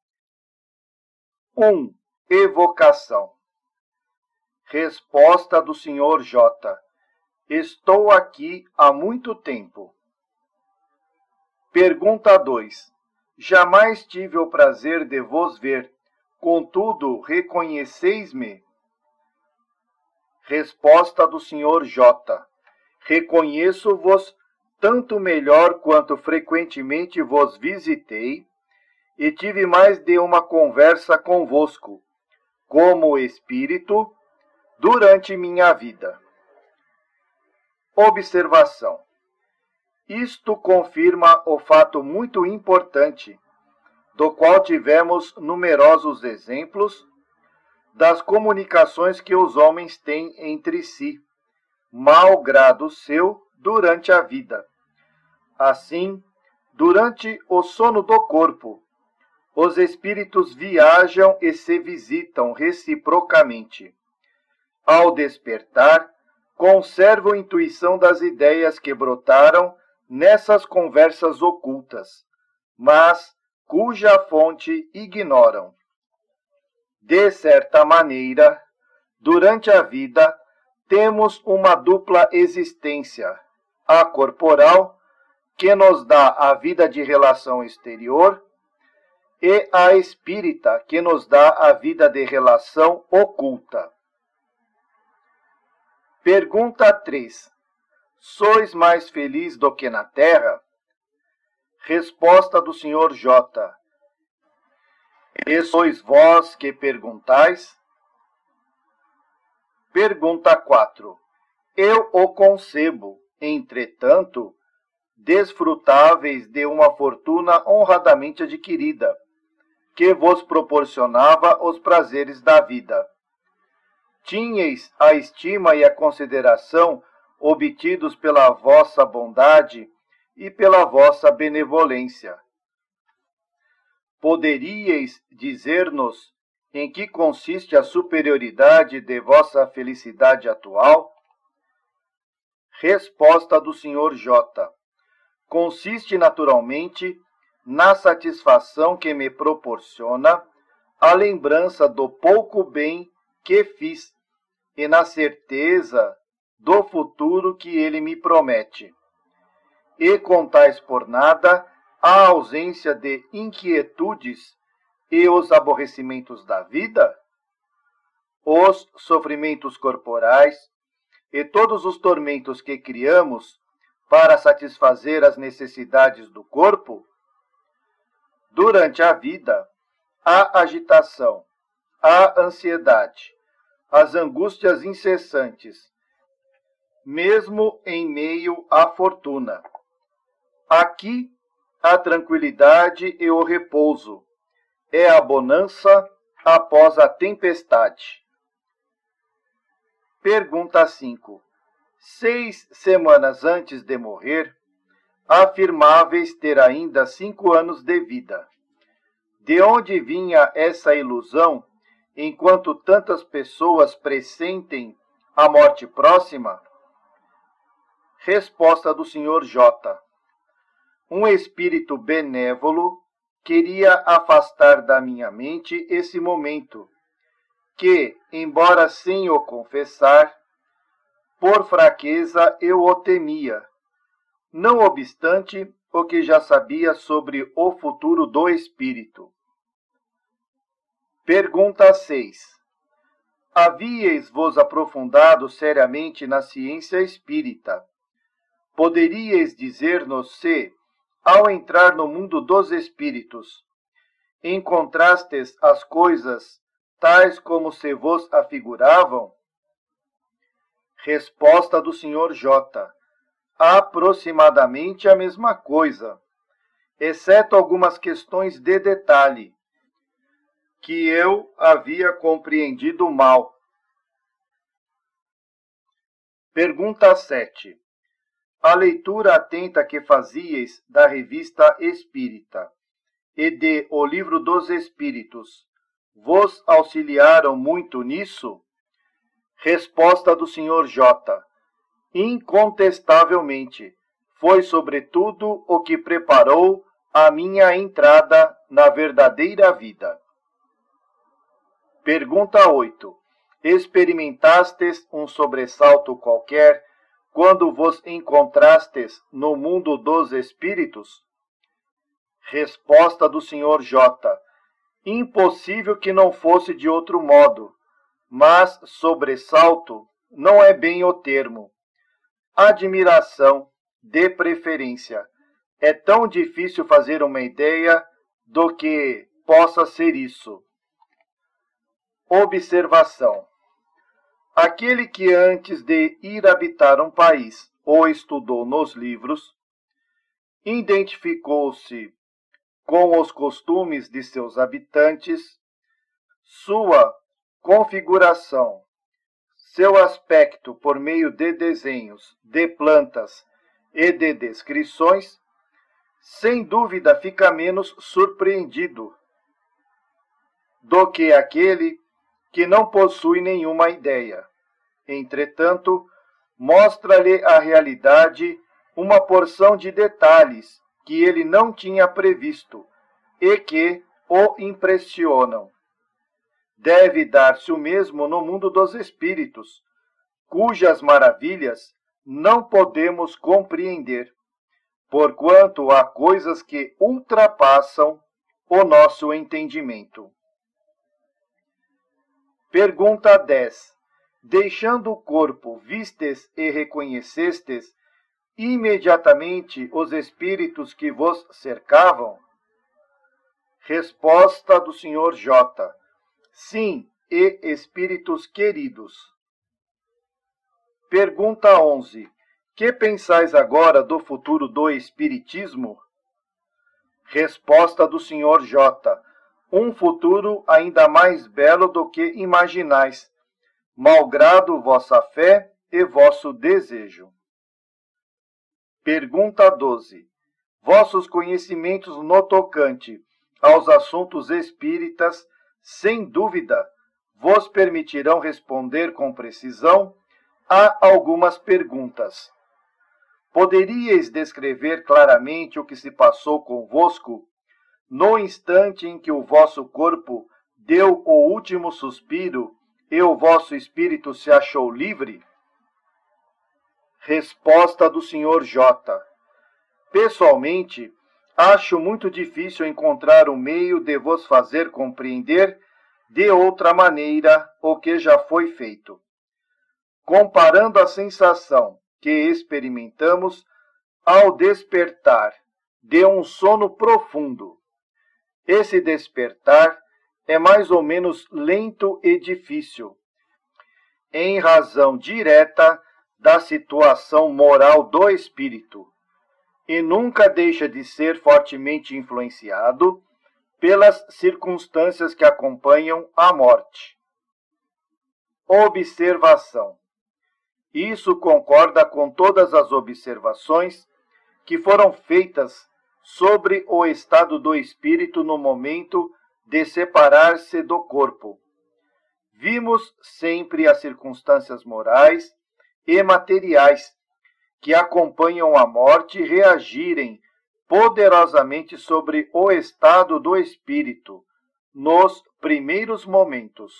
1. Evocação. Resposta do Sr. J. Estou aqui há muito tempo. Pergunta 2. Jamais tive o prazer de vos ver, contudo reconheceis-me? Resposta do Sr. J. Reconheço-vos tanto melhor quanto frequentemente vos visitei e tive mais de uma conversa convosco, como espírito, durante minha vida. Observação. Isto confirma o fato muito importante, do qual tivemos numerosos exemplos, das comunicações que os homens têm entre si, mau grado seu, durante a vida. Assim, durante o sono do corpo, os espíritos viajam e se visitam reciprocamente. Ao despertar, conservam intuição das ideias que brotaram nessas conversas ocultas, mas cuja fonte ignoram. De certa maneira, durante a vida, temos uma dupla existência, a corporal, que nos dá a vida de relação exterior, e a espírita, que nos dá a vida de relação oculta. Pergunta 3. Sois mais feliz do que na terra? Resposta do Sr. J. E sois vós que perguntais? Pergunta 4. Eu o concebo, entretanto, desfrutáveis de uma fortuna honradamente adquirida, que vos proporcionava os prazeres da vida. Tinhais a estima e a consideração obtidos pela vossa bondade e pela vossa benevolência. Poderíeis dizer-nos em que consiste a superioridade de vossa felicidade atual? Resposta do Sr. J. Consiste naturalmente na satisfação que me proporciona a lembrança do pouco bem que fiz e na certeza do futuro que ele me promete. E contais por nada a ausência de inquietudes e os aborrecimentos da vida? Os sofrimentos corporais e todos os tormentos que criamos para satisfazer as necessidades do corpo? Durante a vida, a agitação, a ansiedade, as angústias incessantes, mesmo em meio à fortuna. Aqui, a tranquilidade e o repouso, é a bonança após a tempestade. Pergunta 5. 6 semanas antes de morrer, afirmáveis ter ainda 5 anos de vida. De onde vinha essa ilusão, enquanto tantas pessoas pressentem a morte próxima? Resposta do Sr. J. Um espírito benévolo queria afastar da minha mente esse momento, que, embora sem o confessar, por fraqueza eu o temia, não obstante o que já sabia sobre o futuro do espírito. Pergunta 6. Havíeis-vos aprofundado seriamente na ciência espírita. Poderíeis dizer-nos se, ao entrar no mundo dos espíritos, encontrastes as coisas tais como se vos afiguravam? Resposta do Sr. J. Aproximadamente a mesma coisa, exceto algumas questões de detalhe, que eu havia compreendido mal. Pergunta 7. A leitura atenta que fazieis da Revista Espírita e de O Livro dos Espíritos vos auxiliaram muito nisso? Resposta do Sr. J. Incontestavelmente, foi sobretudo o que preparou a minha entrada na verdadeira vida. Pergunta 8. Experimentastes um sobressalto qualquer quando vos encontrastes no mundo dos espíritos? Resposta do Sr. J. Impossível que não fosse de outro modo, mas sobressalto não é bem o termo. Admiração, de preferência. É tão difícil fazer uma ideia do que possa ser isso. Observação. Aquele que antes de ir habitar um país ou estudou nos livros, identificou-se com os costumes de seus habitantes, sua configuração, seu aspecto por meio de desenhos, de plantas e de descrições, sem dúvida fica menos surpreendido do que aquele que não possui nenhuma ideia. Entretanto, mostra-lhe a realidade uma porção de detalhes que ele não tinha previsto e que o impressionam. Deve dar-se o mesmo no mundo dos espíritos, cujas maravilhas não podemos compreender, porquanto há coisas que ultrapassam o nosso entendimento. Pergunta 10. Deixando o corpo, vistes e reconhecestes imediatamente os espíritos que vos cercavam? Resposta do Sr. J. Sim, e espíritos queridos. Pergunta 11. Que pensais agora do futuro do espiritismo? Resposta do Sr. J. Um futuro ainda mais belo do que imaginais, malgrado vossa fé e vosso desejo. Pergunta 12. Vossos conhecimentos no tocante aos assuntos espíritas, sem dúvida, vos permitirão responder com precisão a algumas perguntas. Poderíeis descrever claramente o que se passou convosco no instante em que o vosso corpo deu o último suspiro e o vosso espírito se achou livre? Resposta do Sr. J. Pessoalmente, acho muito difícil encontrar um meio de vos fazer compreender de outra maneira o que já foi feito. Comparando a sensação que experimentamos ao despertar de um sono profundo, esse despertar é mais ou menos lento e difícil, em razão direta da situação moral do espírito, e nunca deixa de ser fortemente influenciado pelas circunstâncias que acompanham a morte. Observação. Isso concorda com todas as observações que foram feitas sobre o estado do espírito no momento de separar-se do corpo. Vimos sempre as circunstâncias morais e materiais que acompanham a morte reagirem poderosamente sobre o estado do espírito nos primeiros momentos.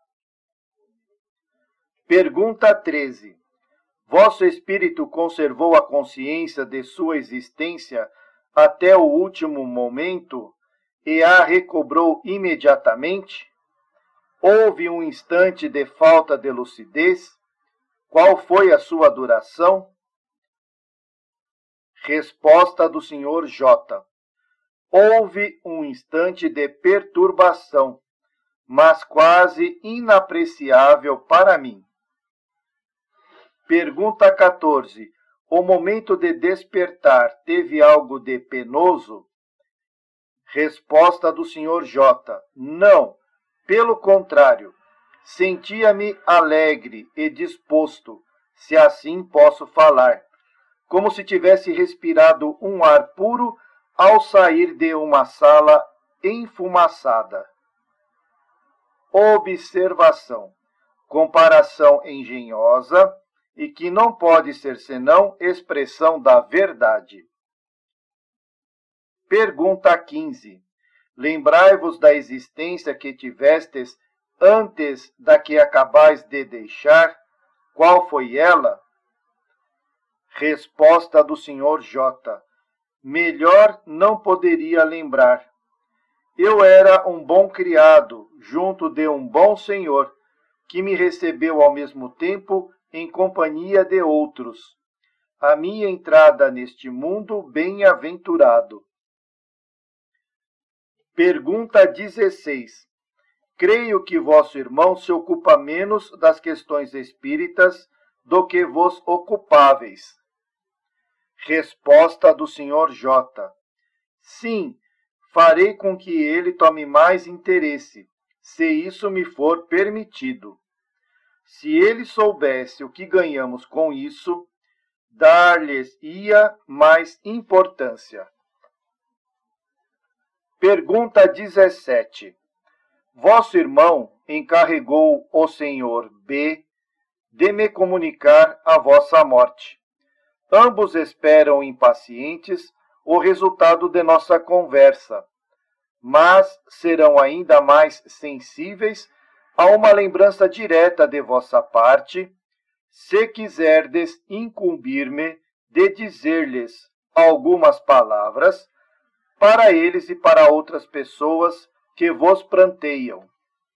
Pergunta 13. Vosso espírito conservou a consciência de sua existência até o último momento e a recobrou imediatamente? Houve um instante de falta de lucidez? Qual foi a sua duração? Resposta do Sr. J. Houve um instante de perturbação, mas quase inapreciável para mim. Pergunta 14. O momento de despertar teve algo de penoso? Resposta do Sr. J. Não, pelo contrário, sentia-me alegre e disposto, se assim posso falar, como se tivesse respirado um ar puro ao sair de uma sala enfumaçada. Observação. Comparação engenhosa e que não pode ser senão expressão da verdade. Pergunta 15. Lembrai-vos da existência que tivestes antes da que acabais de deixar? Qual foi ela? Resposta do Sr. J. Melhor não poderia lembrar. Eu era um bom criado, junto de um bom senhor, que me recebeu ao mesmo tempo em companhia de outros. A minha entrada neste mundo bem-aventurado. Pergunta 16. Creio que vosso irmão se ocupa menos das questões espíritas do que vos ocupáveis. Resposta do Sr. J. Sim, farei com que ele tome mais interesse, se isso me for permitido. Se ele soubesse o que ganhamos com isso, dar-lhes-ia mais importância. Pergunta 17. Vosso irmão encarregou o senhor B de me comunicar a vossa morte. Ambos esperam impacientes o resultado de nossa conversa, mas serão ainda mais sensíveis a uma lembrança direta de vossa parte, se quiserdes incumbir-me de dizer-lhes algumas palavras para eles e para outras pessoas que vos pranteiam.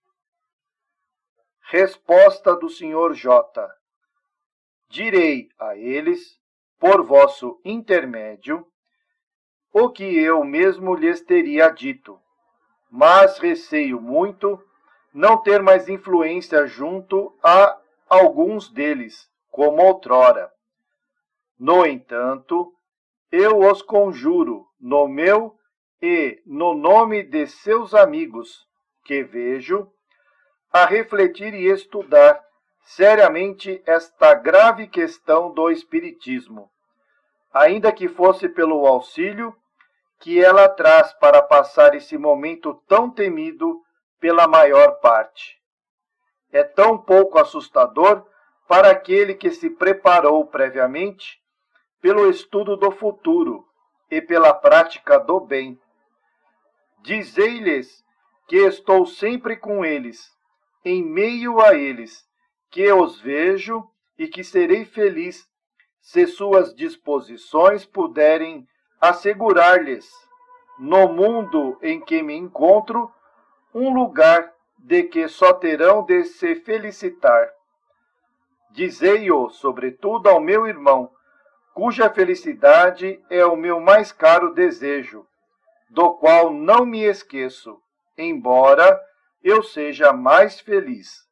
Resposta do Sr. J. Direi a eles, por vosso intermédio, o que eu mesmo lhes teria dito, mas receio muito não ter mais influência junto a alguns deles, como outrora. No entanto, eu os conjuro, no meu e no nome de seus amigos, que vejo, a refletir e estudar seriamente esta grave questão do Espiritismo, ainda que fosse pelo auxílio que ela traz para passar esse momento tão temido pela maior parte. É tão pouco assustador para aquele que se preparou previamente pelo estudo do futuro e pela prática do bem. Dizei-lhes que estou sempre com eles, em meio a eles, que os vejo e que serei feliz se suas disposições puderem assegurar-lhes, no mundo em que me encontro, um lugar de que só terão de se felicitar. Dizei-o, sobretudo, ao meu irmão, cuja felicidade é o meu mais caro desejo, do qual não me esqueço, embora eu seja mais feliz.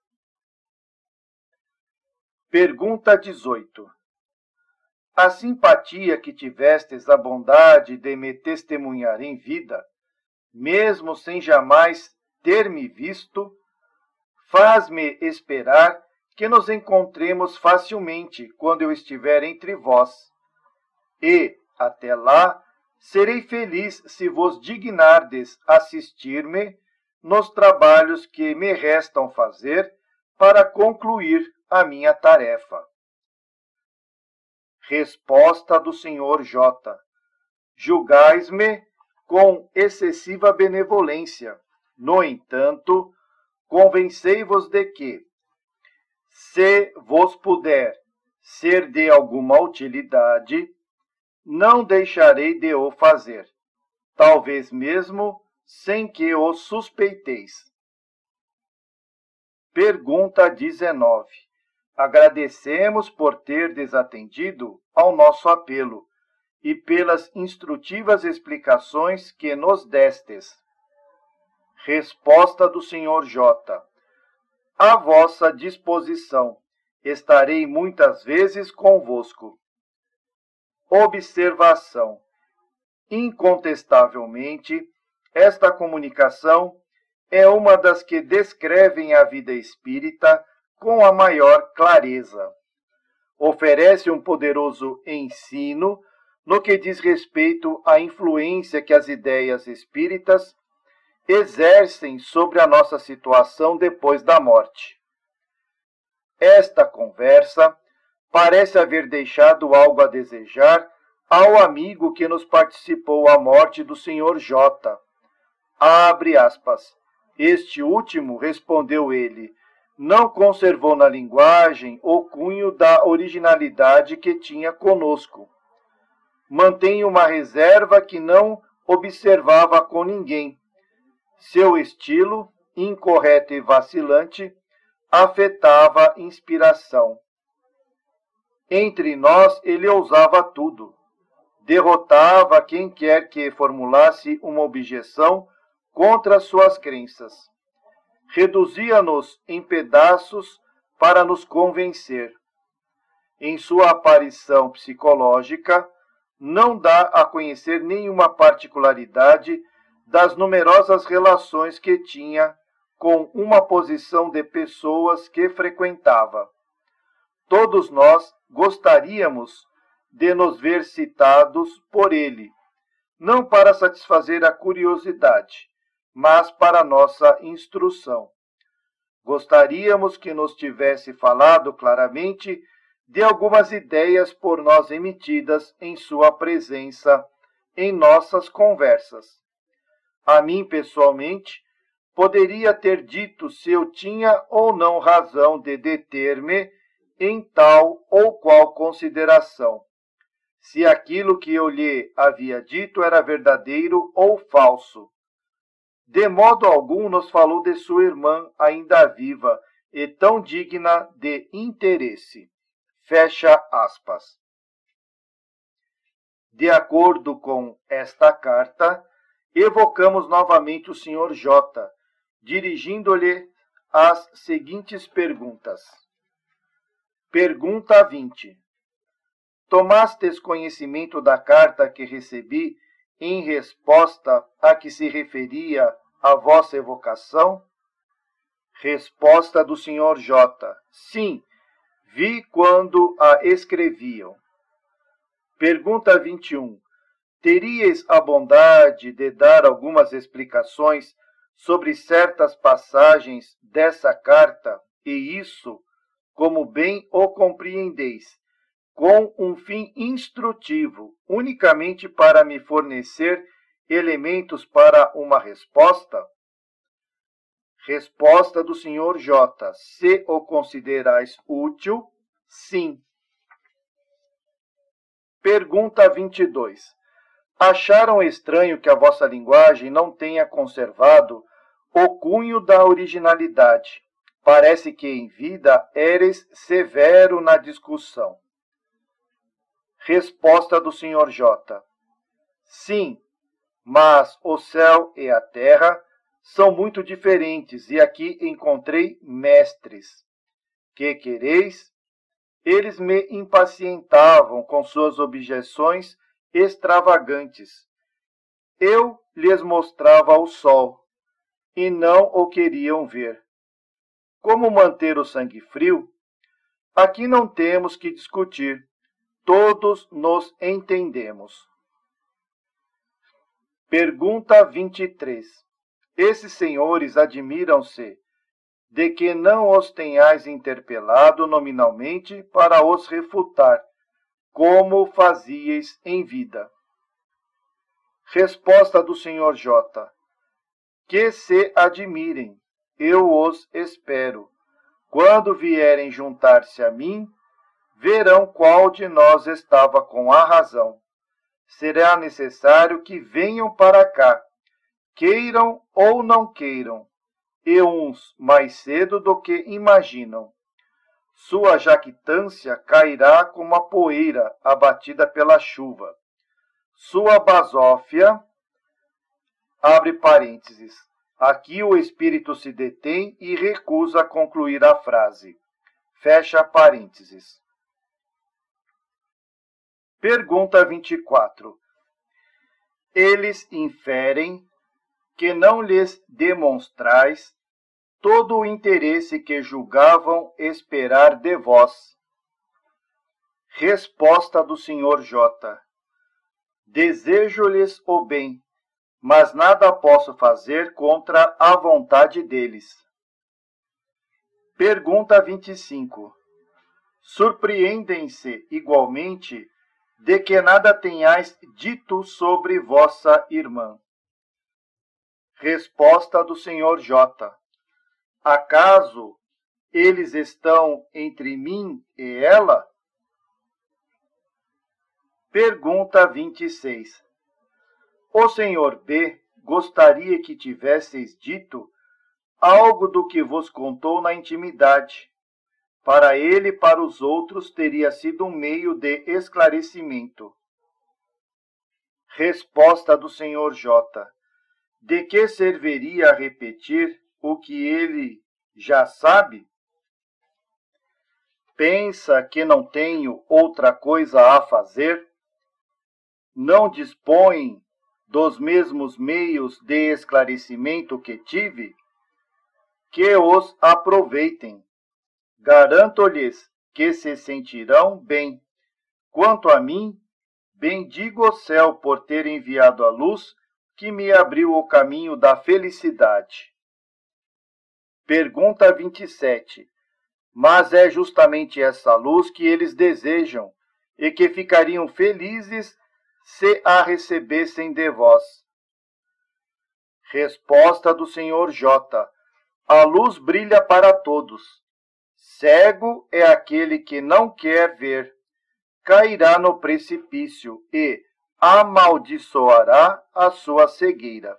Pergunta 18. A simpatia que tivestes a bondade de me testemunhar em vida, mesmo sem jamais ter-me visto, faz-me esperar que nos encontremos facilmente quando eu estiver entre vós. E, até lá, serei feliz se vos dignardes assistir-me nos trabalhos que me restam fazer para concluir a minha tarefa. Resposta do Sr. J. Julgais-me com excessiva benevolência. No entanto, convencei-vos de que, se vos puder ser de alguma utilidade, não deixarei de o fazer, talvez mesmo sem que o suspeiteis. Pergunta 19. Agradecemos por terdes atendido ao nosso apelo e pelas instrutivas explicações que nos destes. Resposta do Sr. J. À vossa disposição. Estarei muitas vezes convosco. Observação. Incontestavelmente, esta comunicação é uma das que descrevem a vida espírita com a maior clareza. Oferece um poderoso ensino no que diz respeito à influência que as ideias espíritas exercem sobre a nossa situação depois da morte. Esta conversa parece haver deixado algo a desejar ao amigo que nos participou a morte do Sr. J. Abre aspas. Este último, respondeu ele, não conservou na linguagem o cunho da originalidade que tinha conosco. Mantém uma reserva que não observava com ninguém. Seu estilo, incorreto e vacilante, afetava inspiração. Entre nós ele ousava tudo. Derrotava quem quer que formulasse uma objeção contra suas crenças. Reduzia-nos em pedaços para nos convencer. Em sua aparição psicológica, não dá a conhecer nenhuma particularidade das numerosas relações que tinha com uma posição de pessoas que frequentava. Todos nós gostaríamos de nos ver citados por ele, não para satisfazer a curiosidade, mas para nossa instrução. Gostaríamos que nos tivesse falado claramente de algumas ideias por nós emitidas em sua presença em nossas conversas. A mim, pessoalmente, poderia ter dito se eu tinha ou não razão de deter-me em tal ou qual consideração, se aquilo que eu lhe havia dito era verdadeiro ou falso. De modo algum nos falou de sua irmã ainda viva e tão digna de interesse. Fecha aspas. De acordo com esta carta, evocamos novamente o Sr. J, dirigindo-lhe as seguintes perguntas. Pergunta 20. Tomastes conhecimento da carta que recebi em resposta a que se referia a vossa evocação? Resposta do Sr. J. Sim, vi quando a escreviam. Pergunta 21. Teríeis a bondade de dar algumas explicações sobre certas passagens dessa carta, e isso, como bem o compreendeis, com um fim instrutivo, unicamente para me fornecer elementos para uma resposta? Resposta do Sr. J. Se o considerais útil, sim. Pergunta 22. Acharam estranho que a vossa linguagem não tenha conservado o cunho da originalidade. Parece que em vida eres severo na discussão. Resposta do Sr. J. Sim, mas o céu e a terra são muito diferentes, e aqui encontrei mestres. Que quereis? Eles me impacientavam com suas objeções extravagantes. Eu lhes mostrava o sol, e não o queriam ver. Como manter o sangue frio? Aqui não temos que discutir. Todos nos entendemos. Pergunta 23. Esses senhores admiram-se de que não os tenhais interpelado nominalmente para os refutar, como fazíeis em vida. Resposta do Sr. J. Que se admirem, eu os espero. Quando vierem juntar-se a mim, verão qual de nós estava com a razão. Será necessário que venham para cá, queiram ou não queiram, e uns mais cedo do que imaginam. Sua jactância cairá como a poeira abatida pela chuva. Sua basófia, abre parênteses. Aqui o espírito se detém e recusa concluir a frase. Fecha parênteses. Pergunta 24. Eles inferem que não lhes demonstrais todo o interesse que julgavam esperar de vós. Resposta do Sr. J. Desejo-lhes o bem, mas nada posso fazer contra a vontade deles. Pergunta 25. Surpreendem-se igualmente de que nada tenhais dito sobre vossa irmã. Resposta do Sr. J. Acaso eles estão entre mim e ela? Pergunta 26. O Sr. B. gostaria que tivesseis dito algo do que vos contou na intimidade, Para ele e para os outros teria sido um meio de esclarecimento. Resposta do Sr. J. De que serviria repetir o que ele já sabe? Pensa que não tenho outra coisa a fazer? Não dispõe dos mesmos meios de esclarecimento que tive? Que os aproveitem. Garanto-lhes que se sentirão bem. Quanto a mim, bendigo o céu por ter enviado a luz que me abriu o caminho da felicidade. Pergunta 27. Mas é justamente essa luz que eles desejam e que ficariam felizes se a recebessem de vós. Resposta do Sr. J. A luz brilha para todos. Cego é aquele que não quer ver. Cairá no precipício e amaldiçoará a sua cegueira.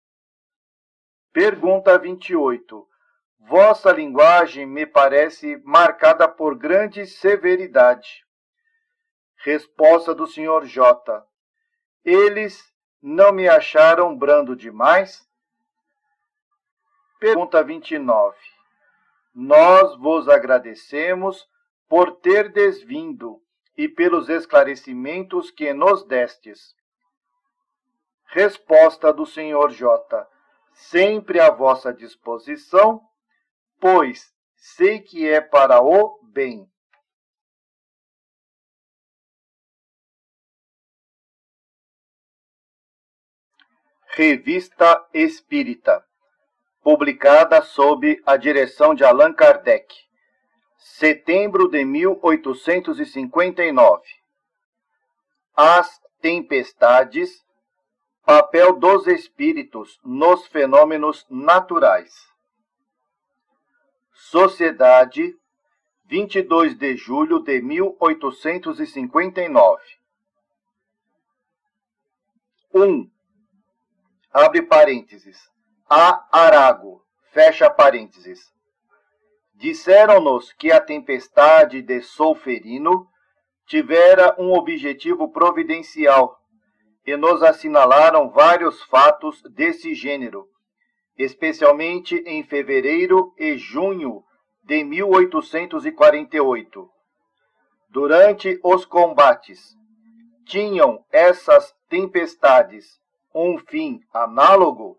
Pergunta 28. Vossa linguagem me parece marcada por grande severidade. Resposta do Sr. J. Eles não me acharam brando demais? Pergunta 29. Nós vos agradecemos por terdes vindo e pelos esclarecimentos que nos destes. Resposta do Sr. J. Sempre à vossa disposição, pois sei que é para o bem. Revista Espírita, publicada sob a direção de Allan Kardec, setembro de 1859. As tempestades, papel dos espíritos nos fenômenos naturais. Sociedade, 22 de julho de 1859. 1. Abre parênteses. A. Arago, fecha parênteses. Disseram-nos que a tempestade de Solferino tivera um objetivo providencial e nos assinalaram vários fatos desse gênero, especialmente em fevereiro e junho de 1848. Durante os combates, tinham essas tempestades um fim análogo?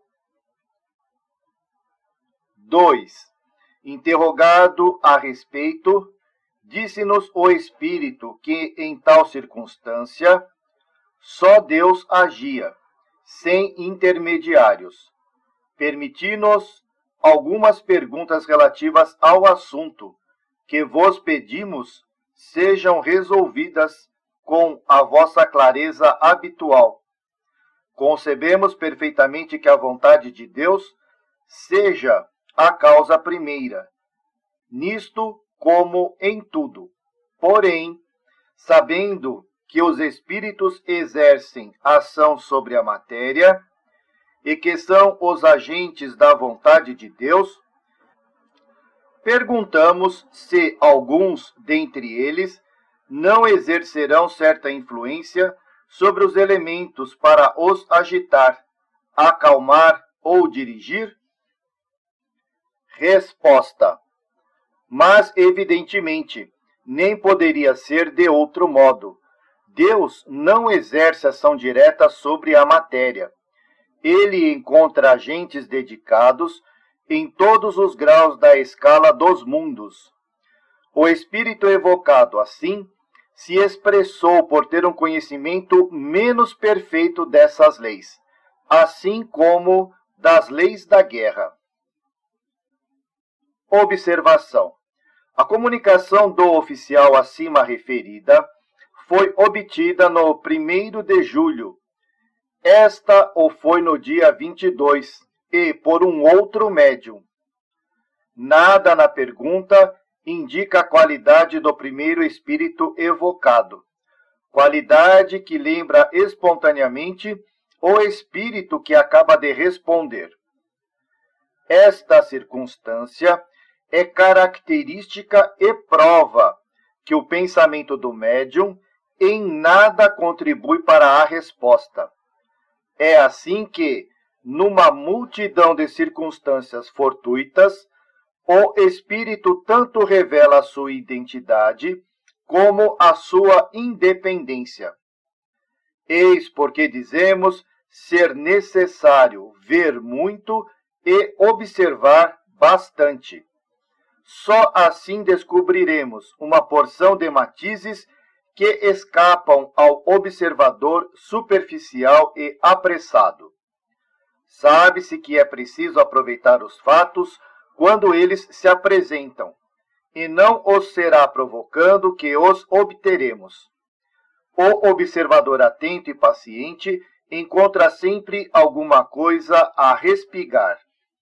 2. Interrogado a respeito, disse-nos o Espírito que, em tal circunstância, só Deus agia, sem intermediários. Permiti-nos algumas perguntas relativas ao assunto, que vos pedimos sejam resolvidas com a vossa clareza habitual. Concebemos perfeitamente que a vontade de Deus seja a causa primeira, nisto como em tudo. Porém, sabendo que os espíritos exercem ação sobre a matéria e que são os agentes da vontade de Deus, perguntamos se alguns dentre eles não exercerão certa influência sobre os elementos para os agitar, acalmar ou dirigir? Resposta. Mas, evidentemente, nem poderia ser de outro modo. Deus não exerce ação direta sobre a matéria. Ele encontra agentes dedicados em todos os graus da escala dos mundos. O espírito evocado assim se expressou por ter um conhecimento menos perfeito dessas leis, assim como das leis da guerra. Observação. A comunicação do oficial acima referida foi obtida no 1º de julho. Esta o foi no dia 22 e por um outro médium. Nada na pergunta indica a qualidade do primeiro espírito evocado, qualidade que lembra espontaneamente o espírito que acaba de responder. Esta circunstância é característica e prova que o pensamento do médium em nada contribui para a resposta. É assim que, numa multidão de circunstâncias fortuitas, o espírito tanto revela a sua identidade como a sua independência. Eis porque dizemos ser necessário ver muito e observar bastante. Só assim descobriremos uma porção de matizes que escapam ao observador superficial e apressado. Sabe-se que é preciso aproveitar os fatos quando eles se apresentam, e não os será provocando que os obteremos. O observador atento e paciente encontra sempre alguma coisa a respigar.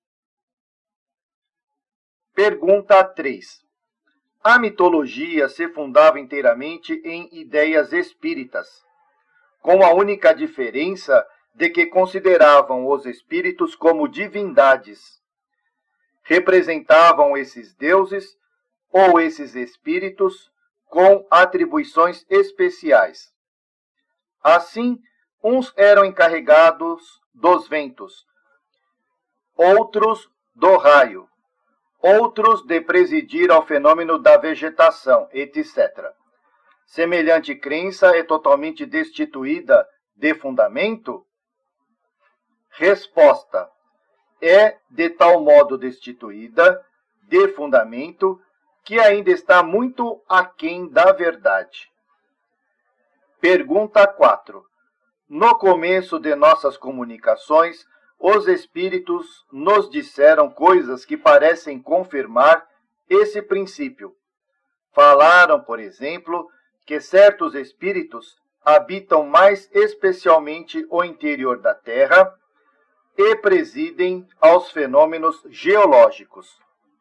Pergunta 3. A mitologia se fundava inteiramente em ideias espíritas, com a única diferença de que consideravam os espíritos como divindades. Representavam esses deuses ou esses espíritos com atribuições especiais. Assim, uns eram encarregados dos ventos, outros do raio, outros de presidir ao fenômeno da vegetação, etc. Semelhante crença é totalmente destituída de fundamento? Resposta: é de tal modo destituída de fundamento que ainda está muito aquém da verdade. Pergunta 4. No começo de nossas comunicações, os espíritos nos disseram coisas que parecem confirmar esse princípio. Falaram, por exemplo, que certos espíritos habitam mais especialmente o interior da Terra e presidem aos fenômenos geológicos.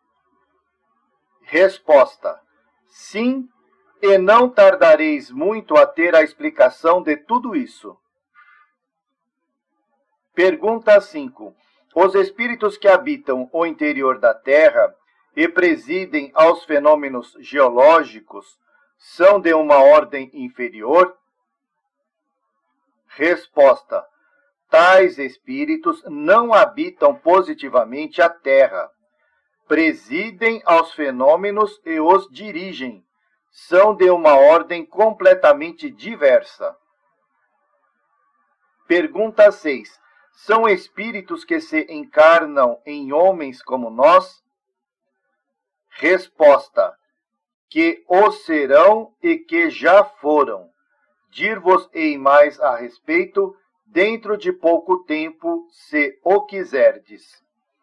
Resposta: sim, e não tardareis muito a ter a explicação de tudo isso. Pergunta 5. Os espíritos que habitam o interior da Terra e presidem aos fenômenos geológicos são de uma ordem inferior? Resposta: tais espíritos não habitam positivamente a Terra. Presidem aos fenômenos e os dirigem. São de uma ordem completamente diversa. Pergunta 6. São espíritos que se encarnam em homens como nós? Resposta: que o serão e que já foram. Dir-vos-ei mais a respeito dentro de pouco tempo, se o quiserdes.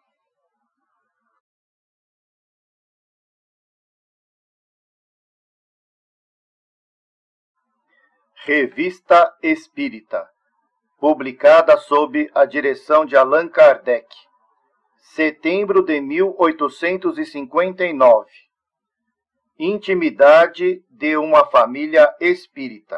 Revista Espírita, publicada sob a direção de Allan Kardec, setembro de 1859. Intimidade de uma família espírita.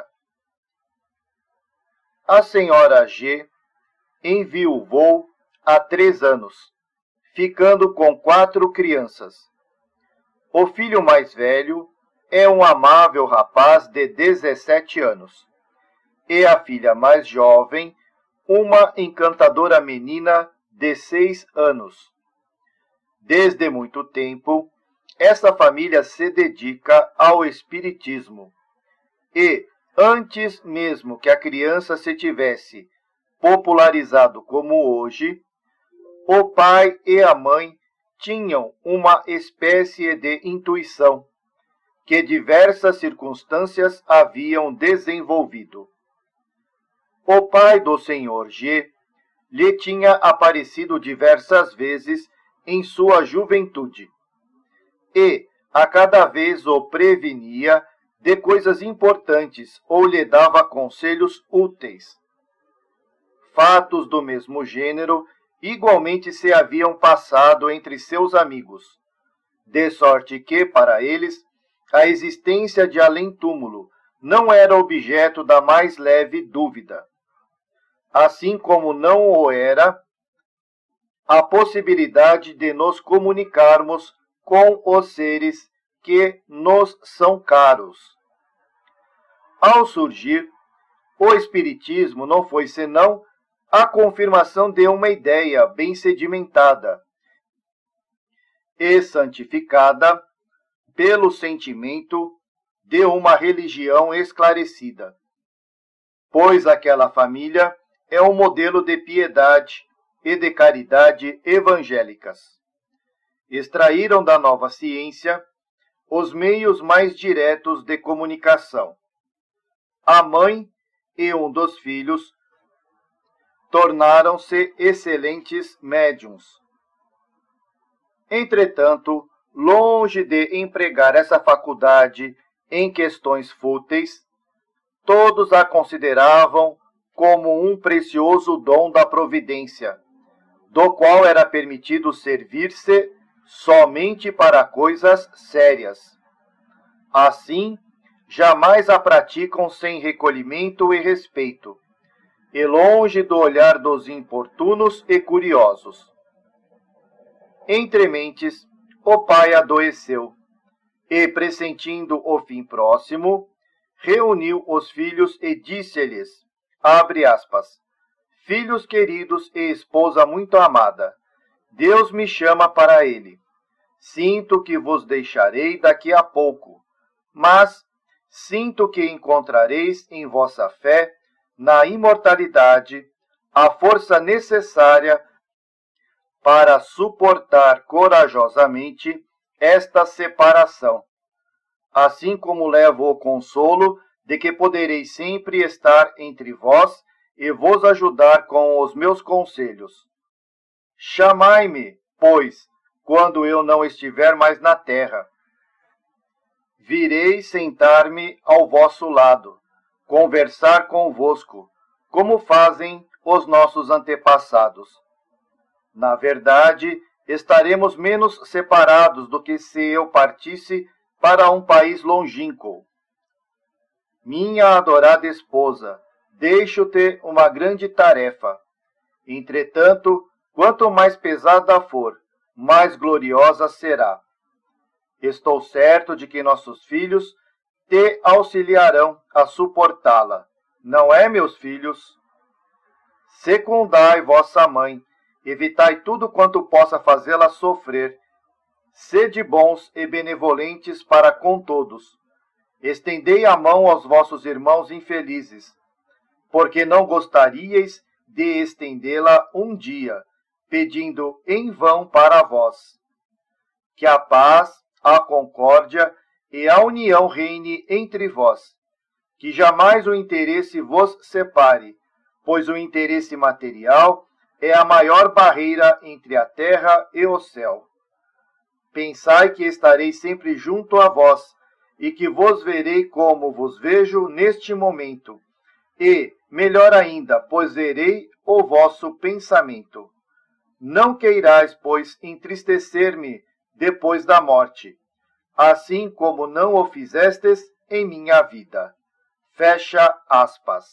A senhora G enviuvou há 3 anos, ficando com 4 crianças. O filho mais velho é um amável rapaz de 17 anos, e a filha mais jovem, uma encantadora menina de 6 anos. Desde muito tempo, essa família se dedica ao espiritismo, e, antes mesmo que a criança se tivesse popularizado como hoje, o pai e a mãe tinham uma espécie de intuição que diversas circunstâncias haviam desenvolvido. O pai do Sr. G lhe tinha aparecido diversas vezes em sua juventude, e a cada vez o prevenia de coisas importantes ou lhe dava conselhos úteis. Fatos do mesmo gênero igualmente se haviam passado entre seus amigos, de sorte que, para eles, a existência de além-túmulo não era objeto da mais leve dúvida, assim como não o era a possibilidade de nos comunicarmos com os seres que nos são caros. Ao surgir, o Espiritismo não foi senão a confirmação de uma ideia bem sedimentada e santificada pelo sentimento de uma religião esclarecida, pois aquela família é um modelo de piedade e de caridade evangélicas. Extraíram da nova ciência os meios mais diretos de comunicação. A mãe e um dos filhos tornaram-se excelentes médiuns. Entretanto, longe de empregar essa faculdade em questões fúteis, todos a consideravam como um precioso dom da providência, do qual era permitido servir-se somente para coisas sérias. Assim, jamais a praticam sem recolhimento e respeito, e longe do olhar dos importunos e curiosos. Entre mentes, o pai adoeceu, e, pressentindo o fim próximo, reuniu os filhos e disse-lhes, abre aspas, filhos queridos e esposa muito amada, Deus me chama para ele. Sinto que vos deixarei daqui a pouco, mas sinto que encontrareis em vossa fé, na imortalidade, a força necessária para suportar corajosamente esta separação, assim como levo o consolo de que poderei sempre estar entre vós e vos ajudar com os meus conselhos. Chamai-me, pois, quando eu não estiver mais na terra. Virei sentar-me ao vosso lado, conversar convosco, como fazem os nossos antepassados. Na verdade, estaremos menos separados do que se eu partisse para um país longínquo. Minha adorada esposa, deixo-te uma grande tarefa. Entretanto, quanto mais pesada for, mais gloriosa será. Estou certo de que nossos filhos te auxiliarão a suportá-la. Não é, meus filhos? Secundai vossa mãe, evitai tudo quanto possa fazê-la sofrer. Sede bons e benevolentes para com todos. Estendei a mão aos vossos irmãos infelizes, porque não gostaríeis de estendê-la um dia, pedindo em vão para vós. Que a paz, a concórdia e a união reine entre vós. Que jamais o interesse vos separe, pois o interesse material é a maior barreira entre a terra e o céu. Pensai que estarei sempre junto a vós, e que vos verei como vos vejo neste momento, e, melhor ainda, pois verei o vosso pensamento. Não queirais, pois, entristecer-me depois da morte, assim como não o fizestes em minha vida. Fecha aspas.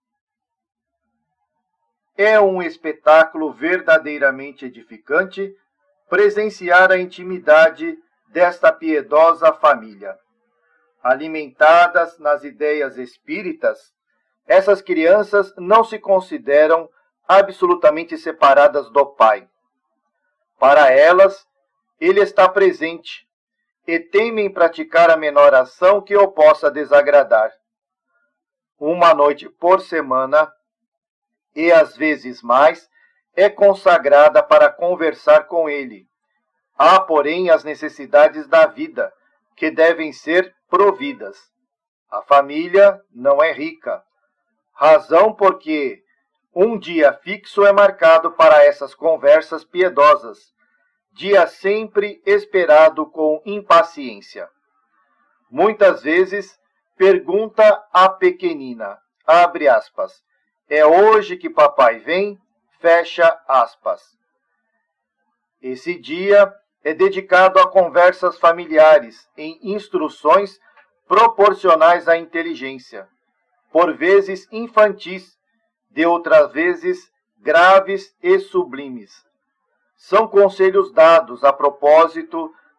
É um espetáculo verdadeiramente edificante presenciar a intimidade desta piedosa família. Alimentadas nas ideias espíritas, essas crianças não se consideram absolutamente separadas do pai. Para elas, ele está presente e temem praticar a menor ação que o possa desagradar. Uma noite por semana, e às vezes mais, é consagrada para conversar com ele. Há, porém, as necessidades da vida, que devem ser providas. A família não é rica, razão porque um dia fixo é marcado para essas conversas piedosas, dia sempre esperado com impaciência. Muitas vezes pergunta a pequenina, abre aspas, é hoje que papai vem? Fecha aspas. Esse dia é dedicado a conversas familiares, em instruções proporcionais à inteligência, por vezes infantis, de outras vezes graves e sublimes. São conselhos dados a propósito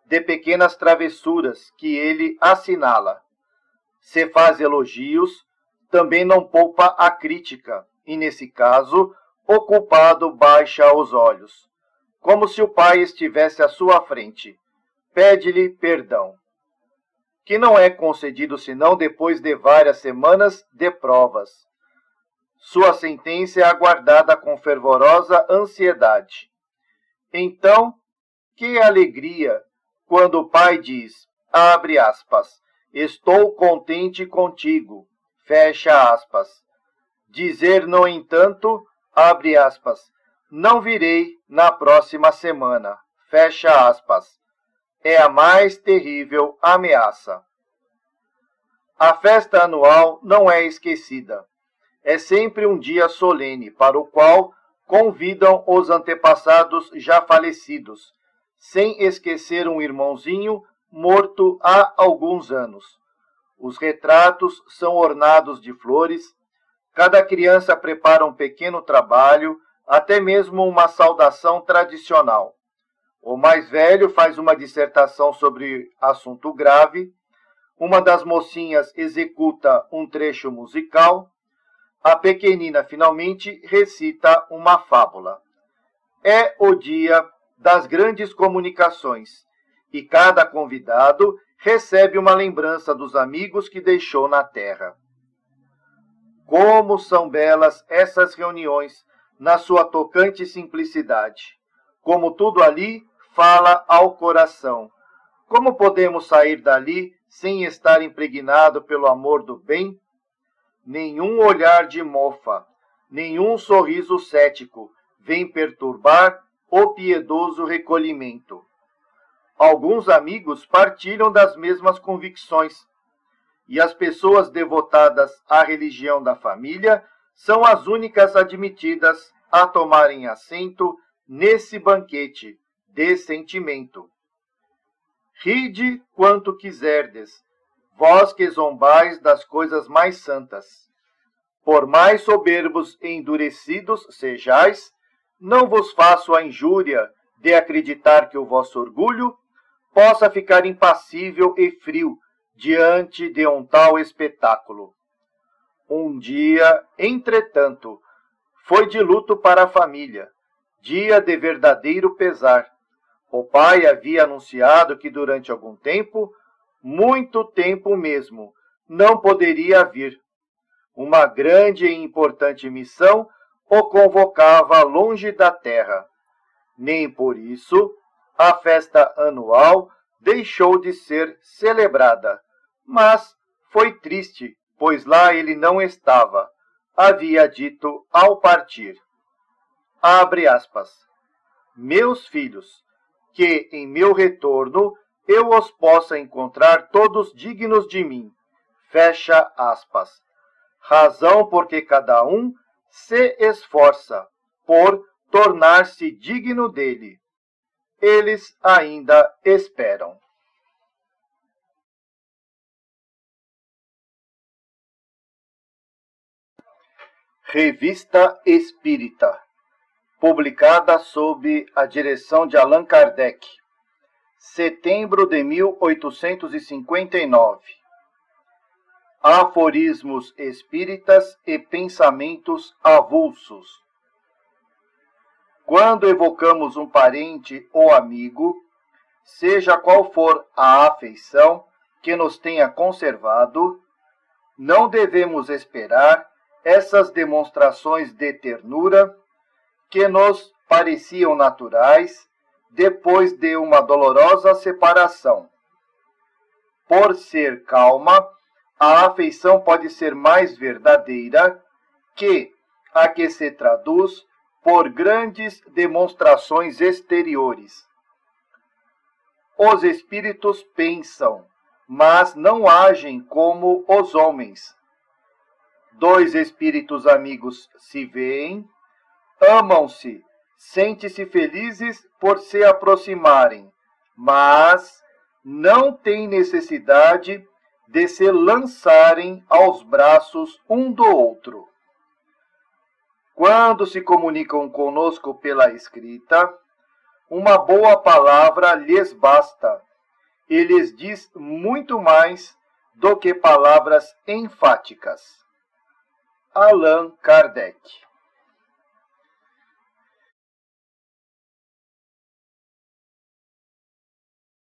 de pequenas travessuras que ele assinala. Se faz elogios, também não poupa a crítica, e nesse caso, o culpado baixa os olhos, como se o pai estivesse à sua frente. Pede-lhe perdão, que não é concedido senão depois de várias semanas de provas. Sua sentença é aguardada com fervorosa ansiedade. Então, que alegria quando o pai diz, abre aspas, estou contente contigo, fecha aspas. Dizer, no entanto, abre aspas, não virei na próxima semana, fecha aspas. É a mais terrível ameaça. A festa anual não é esquecida. É sempre um dia solene, para o qual convidam os antepassados já falecidos, sem esquecer um irmãozinho morto há alguns anos. Os retratos são ornados de flores, cada criança prepara um pequeno trabalho, até mesmo uma saudação tradicional. O mais velho faz uma dissertação sobre assunto grave, uma das mocinhas executa um trecho musical, a pequenina finalmente recita uma fábula. É o dia das grandes comunicações, e cada convidado recebe uma lembrança dos amigos que deixou na terra. Como são belas essas reuniões, na sua tocante simplicidade! Como tudo ali fala ao coração. Como podemos sair dali sem estar impregnado pelo amor do bem? Nenhum olhar de mofa, nenhum sorriso cético vem perturbar o piedoso recolhimento. Alguns amigos partilham das mesmas convicções, e as pessoas devotadas à religião da família são as únicas admitidas a tomarem assento nesse banquete de sentimento. Ride quanto quiserdes, vós que zombais das coisas mais santas. Por mais soberbos e endurecidos sejais, não vos faço a injúria de acreditar que o vosso orgulho possa ficar impassível e frio diante de um tal espetáculo. Um dia, entretanto, foi de luto para a família, dia de verdadeiro pesar. O pai havia anunciado que durante algum tempo, muito tempo mesmo, não poderia vir. Uma grande e importante missão o convocava longe da terra. Nem por isso a festa anual deixou de ser celebrada, mas foi triste, pois lá ele não estava, havia dito ao partir. Abre aspas. Meus filhos, que em meu retorno eu os possa encontrar todos dignos de mim. Fecha aspas. Razão porque cada um se esforça por tornar-se digno dele. Eles ainda esperam. Revista Espírita, publicada sob a direção de Allan Kardec, setembro de 1859. Aforismos espíritas e pensamentos avulsos. Quando evocamos um parente ou amigo, seja qual for a afeição que nos tenha conservado, não devemos esperar essas demonstrações de ternura que nos pareciam naturais depois de uma dolorosa separação. Por ser calma, a afeição pode ser mais verdadeira que a que se traduz por grandes demonstrações exteriores. Os espíritos pensam, mas não agem como os homens. Dois espíritos amigos se veem, amam-se, sentem-se felizes por se aproximarem, mas não têm necessidade de se lançarem aos braços um do outro. Quando se comunicam conosco pela escrita, uma boa palavra lhes basta, e lhes diz muito mais do que palavras enfáticas. Allan Kardec.